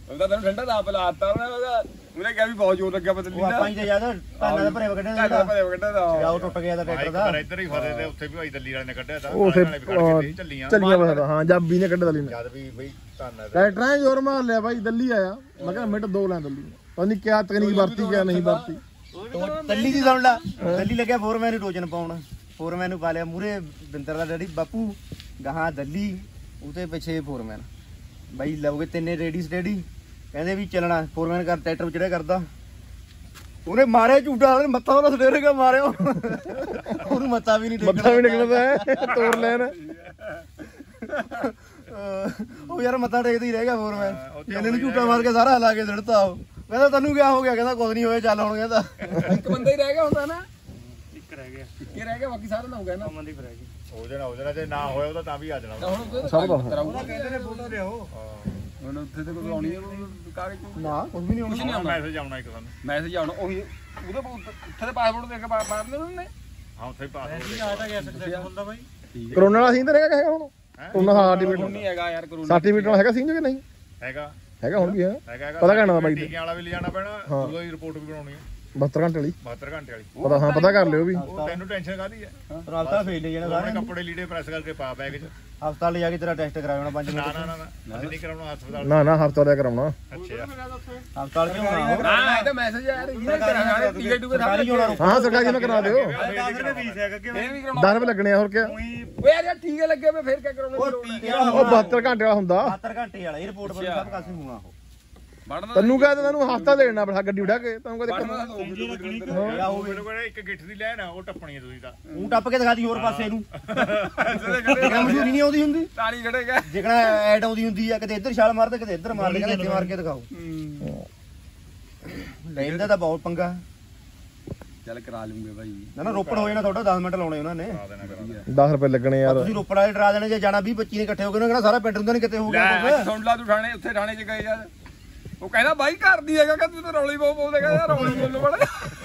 [SPEAKER 5] ਉਹਦਾ ਤੈਨੂੰ ਠੰਡਾ ਦਾ ਪਲਾਤਾ ਉਹਨੇ ਕਿਹਾ ਵੀ ਬਹੁਤ ਜ਼ੋਰ ਲੱਗਿਆ ਬਦਲੀ
[SPEAKER 1] ਉਹ ਆਪਾਂ ਹੀ ਤੇ ਜਿਆਦਾ ਧਾਨਾਂ ਦਾ ਭਰੇ ਕੱਢਿਆ
[SPEAKER 5] ਦਾ ਕੱਢਿਆ ਦਾ
[SPEAKER 1] ਜਾਓ ਟੁੱਟ ਗਿਆ ਦਾ ਟਰੈਕਟਰ ਦਾ
[SPEAKER 2] ਇੱਧਰ ਹੀ ਫਸੇ ਤੇ ਉੱਥੇ ਵੀ ਭਾਈ ਦਿੱਲੀ ਵਾਲੇ ਨੇ ਕੱਢਿਆ ਤਾਂ
[SPEAKER 4] ਉਹ ਫਿਰ
[SPEAKER 2] ਚੱਲੀਆਂ
[SPEAKER 4] ਚੱਲੀਆਂ ਬਸ ਹਾਂ ਜਾਬੀ ਨੇ ਕੱਢ ਦਲੀ ਨੇ
[SPEAKER 2] ਜਦ ਵੀ ਬਈ ਧਾਨਾਂ
[SPEAKER 4] ਟਰੈਕਟਰਾਂ ਜ਼ੋਰ ਮਾਰ ਲਿਆ ਬਾਈ ਦਿੱਲੀ ਆਇਆ ਮੈਂ ਕਿਹਾ ਮਿੰਟ 2 ਲੈ ਦਿੱਲੀ ਪਤਾ ਨਹੀਂ ਕਿਆ ਤਕਨੀਕ ਵਰਤੀ ਕਿਆ ਨਹੀਂ ਵਰਤੀ
[SPEAKER 1] ਦਿੱਲੀ ਦੀ ਸੁਣ ਲਾ ਦਿੱਲੀ ਲੱਗਿਆ ਫੋਰਮੈਨ ਨੂੰ ਟੋਜਨ ਪਾਉਣ ਫੋਰਮੈਨ ਨੂੰ ਪਾ ਲਿਆ ਮੂਰੇ ਬਿੰਦਰ ਦਾ ਡੈਡੀ ਬਾਪੂ ਗਾਹਾਂ ਦਿੱਲੀ ਉਹਦੇ ਪਿੱਛੇ ਫੋਰਮੈਨ ਬਾਈ ਲਓਗੇ ਤਿੰਨੇ ਰੇਡੀ ਸਟੇਡੀ ਕਹਿੰਦੇ ਵੀ ਚੱਲਣਾ ਫੋਰਮੈਨ ਕਰ ਟਰੈਕਟਰ ਚੜਿਆ ਕਰਦਾ ਉਹਨੇ ਮਾਰਿਆ ਝੂਟਾ ਉਹਨੇ ਮੱਥਾ ਉਹਦਾ ਸਟੇਰਿੰਗ ਮਾਰਿਆ ਉਹਨੂੰ ਮੱਥਾ ਵੀ ਨਹੀਂ
[SPEAKER 4] ਮੱਥਾ ਵੀ ਨਿਕਲਦਾ ਤੋੜ ਲੈਣ
[SPEAKER 1] ਉਹ ਯਾਰ ਮੱਥਾ ਟੇਕਦਾ ਹੀ ਰਹਿ ਗਿਆ ਫੋਰਮੈਨ ਇਹਨੇ ਨੂੰ ਝੂਟਾ ਮਾਰ ਕੇ ਸਾਰਾ ਹਿਲਾ ਕੇ ਸਿੱਟਤਾ ਉਹ ਕਹਿੰਦਾ ਤੈਨੂੰ ਕਿਆ ਹੋ ਗਿਆ ਕਹਿੰਦਾ ਕੁਝ ਨਹੀਂ ਹੋਇਆ ਚੱਲ ਹੁਣ ਕਹਿੰਦਾ
[SPEAKER 5] ਇੱਕ ਬੰਦਾ ਹੀ ਰਹਿ ਗਿਆ ਹੁੰਦਾ ਨਾ
[SPEAKER 3] ਇੱਕ ਰਹਿ ਗਿਆ
[SPEAKER 5] ਇੱਕੇ ਰਹਿ ਗਿਆ ਬਾਕੀ ਸਾਰੇ ਨਾ ਹੋ ਗਏ ਨਾ
[SPEAKER 3] ਅਮਨਦੀਪ ਰਹਿ ਗਈ
[SPEAKER 2] ਹੋ ਜਾਣਾ ਜੇ ਨਾ ਹੋਇਆ ਉਹਦਾ ਤਾਂ ਵੀ ਆ ਜਾਣਾ
[SPEAKER 5] ਹੁਣ
[SPEAKER 4] ਸਭ ਦਾ
[SPEAKER 5] ਕਰਾਊਗਾ
[SPEAKER 3] ਕਹਿੰਦੇ ਨੇ ਫੋਟੋ ਲਿਆਓ
[SPEAKER 5] ਹੁਣ ਉੱਥੇ ਤੇ ਕੋਈ ਆਉਣੀ ਹੈ ਕਾਗਜ਼
[SPEAKER 1] ਨਾ ਕੁਝ ਵੀ ਨਹੀਂ
[SPEAKER 5] ਕੁਝ ਨਹੀਂ ਆਉਂਦਾ
[SPEAKER 2] ਮੈਸੇਜ ਆਉਣਾ ਇੱਕ ਸਾਨੂੰ
[SPEAKER 5] ਮੈਸੇਜ ਆਉਣਾ ਉਹੀ ਉਹਦੇ ਉੱਥੇ ਦੇ ਪਾਸਪੋਰਟ ਦੇ ਕੇ ਬਾਹਰ ਨੇ ਉਹਨੇ
[SPEAKER 2] ਹਾਂ ਉੱਥੇ ਹੀ ਪਾਸ
[SPEAKER 3] ਅਸੀਂ ਆ ਤਾਂ ਗਿਆ ਸਕਸੈਸਫੁਲ ਦਾ ਬਾਈ
[SPEAKER 4] ਕਰੋਨਾ ਵਾਲਾ ਸੀਨ ਤਾਂ ਹੈਗਾ ਹੁਣ ਕਰੋਨਾ ਦਾ ਸਰਟੀਫਿਕੇਟ
[SPEAKER 5] ਨਹੀਂ ਹੈਗਾ ਯਾਰ ਕਰੋਨਾ
[SPEAKER 4] ਸਰਟੀਫਿਕੇਟ ਨਾਲ ਹੈਗਾ ਸੀਨ ਕਿ ਨਹੀਂ
[SPEAKER 2] ਹੈਗਾ
[SPEAKER 4] ਹੈਗਾ ਹੁਣ ਵੀ ਹੈ
[SPEAKER 2] ਹੈਗਾ
[SPEAKER 4] ਪਤਾ ਕਰਨਾ ਦਾ ਬਾਈ ਤੇ
[SPEAKER 2] ਟੀਕਿਆਂ ਵਾਲਾ ਵੀ ਲਿਜਾਣਾ ਪੈਣਾ ਉਹਦਾ ਹੀ ਰਿਪੋਰਟ ਵੀ ਬਣਾਉਣੀ ਹੈ
[SPEAKER 4] 72 ਘੰਟੇ ਵਾਲੀ
[SPEAKER 2] 72 ਘੰਟੇ ਵਾਲੀ
[SPEAKER 4] ਪਤਾ ਹਾਂ ਪਤਾ ਕਰ ਲਿਓ ਵੀ
[SPEAKER 2] ਉਹ ਤੈਨੂੰ ਟੈਨਸ਼ਨ ਕਾਦੀ ਹੈ
[SPEAKER 1] ਰਾਲਤਾ ਫੇਲ ਲੈ ਜਾਣਾ
[SPEAKER 2] ਸਾਰੇ
[SPEAKER 1] ਸਾਰੇ
[SPEAKER 2] ਕੱਪੜੇ ਲੀੜੇ ਪ੍ਰੈਸ ਕਰਕੇ ਪਾ ਬੈਗ 'ਚ
[SPEAKER 1] ਹਸਪਤਾਲ ਜਾ ਕੇ ਤੇਰਾ ਟੈਸਟ ਕਰਾਉਣਾ 5
[SPEAKER 2] ਨਾ
[SPEAKER 1] ਮਿੰਟ
[SPEAKER 2] ਨਾ ਨਾ ਅਸੀਂ ਨਹੀਂ ਕਰਾਉਣਾ ਹਸਪਤਾਲ
[SPEAKER 4] ਨਾ ਨਾ ਹਫਤਾ ਦਾ ਕਰਾਉਣਾ
[SPEAKER 2] ਅੱਛਾ
[SPEAKER 1] ਹਸਪਤਾਲ ਕਿਉਂ ਨਾ
[SPEAKER 5] ਹਾਂ ਇਹ ਤਾਂ ਮੈਸੇਜ ਆ ਰਿਹਾ ਇਹ ਕਰਾਂਗੇ ਟੀਕੇ ਟੂਕੇ
[SPEAKER 1] ਸਰਕਾਰੀ ਹੋਣਾ
[SPEAKER 4] ਹਾਂ ਸਰਕਾਰੀ ਨਾਲ ਕਰਾ ਦਿਓ
[SPEAKER 3] 10 ਰੁਪਏ ਫੀਸ ਹੈਗਾ ਕਿ
[SPEAKER 5] ਇਹ ਵੀ ਕਰਾਉਣਾ
[SPEAKER 4] 10 ਰੁਪਏ ਲੱਗਣੇ ਆ ਹੋਰ ਕਿਆ
[SPEAKER 5] ਓਏ ਯਾਰ ਟੀਕੇ ਲੱਗੇ ਵੇ ਫਿਰ ਕੀ ਕਰਾਉਣਾ
[SPEAKER 1] ਉਹ ਟੀਕੇ
[SPEAKER 4] ਉਹ 72 ਘੰਟੇ ਵਾਲਾ ਹੁੰਦਾ
[SPEAKER 1] 72 ਘੰਟੇ ਵਾਲਾ ਇਹ ਰਿਪੋਰਟ ਬਣ ਸਭ ਕਾਸੇ ਹੋਣਾ ਉਹ
[SPEAKER 5] ਵੜਨਾ
[SPEAKER 4] ਤੈਨੂੰ ਕਹਿੰਦਾ ਤੈਨੂੰ ਹਫਤਾ ਦੇਣਾ ਬੜਾ ਗੱਡੀ ਉਠਾ ਕੇ ਤੈਨੂੰ ਕਹਿੰਦੇ
[SPEAKER 2] ਯਾ ਉਹ ਮੇਰੇ ਕੋਲ ਇੱਕ ਗਿੱਠ ਦੀ ਲੈਣ ਆ ਉਹ ਟੱਪਣੀ ਹੈ ਤੁਸੀਂ ਤਾਂ
[SPEAKER 1] ਉਹ ਟੱਪ ਕੇ ਦਿਖਾ ਦੀ ਹੋਰ ਪਾਸੇ ਨੂੰ ਜਿਹੜਾ ਮਸ਼ਹੂਰੀ ਨਹੀਂ ਆਉਂਦੀ ਹੁੰਦੀ
[SPEAKER 5] ਤਾਲੀ ਖੜੇਗਾ
[SPEAKER 1] ਜਿਕਣਾ ਐਡ ਆਉਂਦੀ ਹੁੰਦੀ ਆ ਕਦੇ ਇੱਧਰ ਛਾਲ ਮਾਰਦੇ ਕਦੇ ਇੱਧਰ ਮਾਰਦੇ ਕਹਿੰਦੇ ਇੱਥੇ ਮਾਰ ਕੇ ਦਿਖਾਓ ਲੈਂਦਾ ਤਾਂ ਬਹੁਤ ਪੰਗਾ
[SPEAKER 5] ਚੱਲ ਕਰਾ ਲੂੰਗੇ ਭਾਈ
[SPEAKER 1] ਨਾ ਨਾ ਰੋਪੜ ਹੋ ਜਾਣਾ ਤੁਹਾਡਾ 10 ਮਿੰਟ ਲਾਉਣੇ ਉਹਨਾਂ ਨੇ
[SPEAKER 4] 10 ਰੁਪਏ ਲੱਗਣੇ ਯਾਰ
[SPEAKER 1] ਤੁਸੀਂ ਰੋਪੜ ਵਾਲੇ ਡਰਾ ਦੇਣੇ ਜੇ ਜਾਣਾ 20 25 ਨੇ ਇਕੱਠੇ ਹੋ ਗਏ ਉਹਨਾਂ ਕਹਿੰਦਾ ਸਾਰਾ ਪਿੰਡ ਹੁੰਦਾ ਨਹੀਂ ਕਿਤੇ ਹੋ ਗਿਆ
[SPEAKER 5] ਲੈ ਸੁਣ ਲਾ ਤੂੰ ਥਾਣੇ ਉੱਥੇ ਥਾਣੇ 'ਚ ਗਏ ਯਾਰ ਉਹ ਕਹਿੰਦਾ ਬਾਈ ਘਰ ਦੀ ਹੈਗਾ ਕਹਿੰਦਾ ਤੂੰ ਰੌਲੀ ਬਹੁਤ ਕਹਿੰਦਾ ਯਾਰ ਰੌਲੀ ਬੋਲੋ ਬੜਾ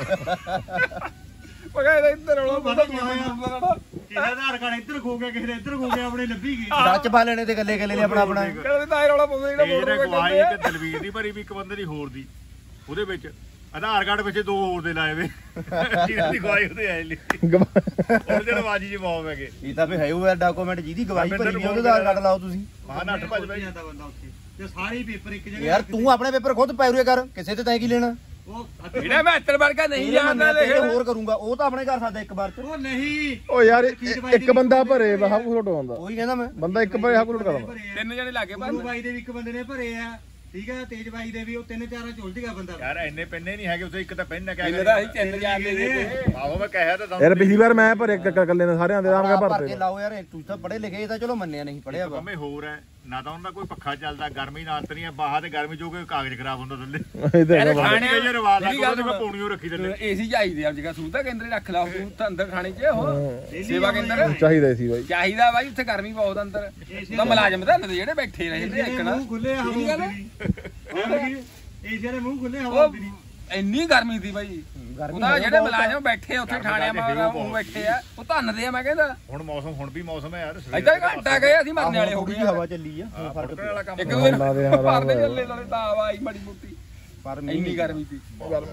[SPEAKER 5] ਉਹ ਕਹਿੰਦਾ ਇੱਧਰ ਰੌਲਾ
[SPEAKER 3] ਪਤਾ ਕੀ ਹੋਇਆ ਕਿਸੇ ਦਾ ਆਧਾਰ ਕਾਰਡ ਇੱਧਰ ਖੋ ਗਿਆ ਕਿਸੇ ਦਾ ਇੱਧਰ ਖੋ ਗਿਆ ਆਪਣੇ ਲੱਭੀ ਗਈ
[SPEAKER 1] ਡੱਚ ਪਾ ਲੈਣੇ ਤੇ ਗੱਲੇ ਗੱਲੇ ਨੇ ਆਪਣਾ ਆਪਣਾ
[SPEAKER 5] ਕਹਿੰਦਾ ਤਾਂ ਇਹ ਰੌਲਾ ਪਾਉਂਦਾ ਜਿਹੜਾ
[SPEAKER 2] ਇਹਨੇ
[SPEAKER 5] ਬੋਲ
[SPEAKER 2] ਗਵਾਹੀ
[SPEAKER 5] ਰਿਹਾ
[SPEAKER 2] ਇੱਕ ਦਲਵੀਰ ਦੀ ਭਰੀ ਵੀ ਇੱਕ ਬੰਦੇ ਦੀ ਹੋਰ ਦੀ ਉਹਦੇ ਵਿੱਚ ਆਧਾਰ ਕਾਰਡ ਵਿੱਚ 2 ਹੋਰ ਦੇ ਲਾਏ ਵੇ ਜਿਹਨਾਂ ਦੀ ਗਵਾਹੀ ਉਹਦੇ ਆਏ ਲਈ ਉਹ ਜਿਹੜਾ ਬਾਜੀ ਜੀ ਬਹੁਤ ਹੈਗੇ
[SPEAKER 1] ਇਹ ਤਾਂ ਫੇ ਹੈ ਉਹ ਡਾਕੂਮੈਂਟ ਜਿਹਦੀ ਗਵਾਹੀ ਭਰੀ ਵੀ ਉਹਦੇ ਆਧਾਰ ਕਾਰਡ ਲਾਓ ਤੁਸੀਂ
[SPEAKER 2] ਮਾਂ ਨੱਠ ਭੱਜ ਬਈ
[SPEAKER 3] ਜਾਂਦਾ ਬੰਦਾ ਉੱਥੇ ਤੇ ਸਾਰੇ ਪੇਪਰ ਇੱਕ ਜਗ੍ਹਾ
[SPEAKER 1] ਯਾਰ ਤੂੰ ਆਪਣੇ ਪੇਪਰ ਖੁਦ ਪੈਰੂਏ ਕਰ ਕਿਸੇ ਤੇ ਤੈਂ ਕੀ ਲੈਣਾ
[SPEAKER 3] ਉਹ
[SPEAKER 5] ਜਿਹੜਾ ਮੈਂ 73 ਵਰਗਾ ਨਹੀਂ ਜਾਣਦਾ
[SPEAKER 1] ਤੇਰੇ ਹੋਰ ਕਰੂੰਗਾ ਉਹ ਤਾਂ ਆਪਣੇ ਘਰ ਸਕਦਾ ਇੱਕ ਵਾਰ ਚ
[SPEAKER 3] ਉਹ ਨਹੀਂ
[SPEAKER 4] ਓ ਯਾਰ ਇੱਕ ਬੰਦਾ ਭਰੇ ਵਾ ਹਾਕੂ ਲੋਟ ਆਉਂਦਾ
[SPEAKER 1] ਉਹੀ ਕਹਿੰਦਾ ਮੈਂ
[SPEAKER 4] ਬੰਦਾ ਇੱਕ ਭਰੇ ਹਾਕੂ ਲੋਟ ਕਰਦਾ
[SPEAKER 5] ਤਿੰਨ ਜਣੇ ਲਾਗੇ
[SPEAKER 3] ਗੁਰੂ ਬਾਈ ਦੇ ਵੀ ਇੱਕ ਬੰਦੇ ਨੇ ਭਰੇ ਆ ਠੀਕ ਆ ਤੇਜ ਬਾਈ ਦੇ ਵੀ ਉਹ 3-4 ਝੁਲਜ ਗਿਆ ਬੰਦਾ
[SPEAKER 2] ਯਾਰ ਇੰਨੇ ਪੈਨੇ ਨਹੀਂ ਹੈਗੇ ਉੱਥੇ ਇੱਕ ਤਾਂ ਪੈਨ ਕਹਿ
[SPEAKER 5] ਇਹਦਾ ਅਸੀਂ ਤਿੰਨ ਜਾਣ ਦੇ ਦੇ
[SPEAKER 2] ਆਹੋ ਮੈਂ ਕਹਿਆ ਤਾਂ
[SPEAKER 4] ਯਾਰ ਪਿਛਲੀ ਵਾਰ ਮੈਂ ਭਰੇ ਇਕੱਲੇ ਨੇ ਸਾਰਿਆਂ ਦੇ ਆਰਾਮ ਨਾਲ
[SPEAKER 1] ਭਰ
[SPEAKER 4] ਭਰਤੇ
[SPEAKER 1] ਕੇ ਲਾਓ ਯਾਰ ਤੂੰ ਤਾਂ ਪੜ੍ਹੇ ਲਿਖੇ ਇਹ ਤਾਂ ਚਲੋ ਮੰਨਿਆ ਨਹੀਂ ਪੜਿਆ ਵਾ
[SPEAKER 2] ਕੰਮੇ ਹੋਰ ਹੈ ਨਾ ਤਾਂ ਉਹਨਾਂ ਕੋਈ ਪੱਖਾ ਚੱਲਦਾ ਗਰਮੀ ਨਾਲ ਤਰੀ ਆ ਬਾਹਰ ਤੇ ਗਰਮੀ ਜੋ ਕੋਈ ਕਾਗਜ਼ ਖਰਾਬ ਹੁੰਦਾ ਥੱਲੇ
[SPEAKER 4] ਇਹ ਤਾਂ ਹੈਗਾ ਵਾ।
[SPEAKER 5] ਖਾਣੇ
[SPEAKER 2] ਇਹ ਰਵਾਜ ਆ ਕੋਈ ਮੈਂ ਪੌਣੀਓ ਰੱਖੀ ਥੱਲੇ
[SPEAKER 5] ਏਸੀ ਚਾਹੀਦੇ ਆ ਜਗਾ ਸੁਵਿਧਾ ਕੇਂਦਰ ਰੱਖ ਲਾ ਉਹ ਤਾਂ ਅੰਦਰ ਖਾਣੇ 'ਚ ਉਹ ਸੇਵਾ ਕੇਂਦਰ
[SPEAKER 4] ਚਾਹੀਦਾ ਸੀ ਬਾਈ
[SPEAKER 5] ਚਾਹੀਦਾ ਬਾਈ ਉੱਥੇ ਗਰਮੀ ਬਹੁਤ ਅੰਦਰ ਤਾਂ ਮੁਲਾਜ਼ਮ ਤਾਂ ਜਿਹੜੇ ਬੈਠੇ ਰਹੇ ਤੇ ਇੱਕ ਨਾ
[SPEAKER 3] ਮੂੰਹ ਖੁੱਲੇ ਹਵਾ ਆਉਂਦੀ ਏਸੀਆ ਦੇ ਮੂੰਹ ਖੁੱਲੇ ਹਵਾ ਆਉਂਦੀ
[SPEAKER 5] ਇੰਨੀ ਗਰਮੀ ਸੀ ਬਾਈ ਉਹਦਾ ਜਿਹੜੇ ਮੁਲਾਜ਼ਮ ਬੈਠੇ ਉੱਥੇ ਥਾਣਿਆਂ ਮਾਰਾ ਉਹ ਬੈਠੇ ਆ ਉਹ ਧੰਨਦੇ ਆ ਮੈਂ ਕਹਿੰਦਾ
[SPEAKER 2] ਹੁਣ ਮੌਸਮ ਹੁਣ ਵੀ ਮੌਸਮ ਹੈ ਯਾਰ
[SPEAKER 5] ਇੱਧਰ ਘੰਟਾ ਗਏ ਅਸੀਂ ਮਰਨੇ ਵਾਲੇ ਹੋ
[SPEAKER 1] ਥੋੜੀ
[SPEAKER 5] ਗਏ
[SPEAKER 1] ਜਿਹੀ ਹਵਾ ਚੱਲੀ ਆ ਫਰਕ
[SPEAKER 2] ਫੜਕਣ ਵਾਲਾ ਕੰਮ
[SPEAKER 5] ਇੱਕ ਦੂਜੇ ਭਰਦੇ ਚੱਲੇ ਨਾਲੇ ਤਾਂ ਆਵਾਜ਼ ਬੜੀ ਮੋਟੀ
[SPEAKER 1] ਪਰ
[SPEAKER 5] ਇੰਨੀ ਗਰਮੀ ਸੀ
[SPEAKER 2] ਹੋਰ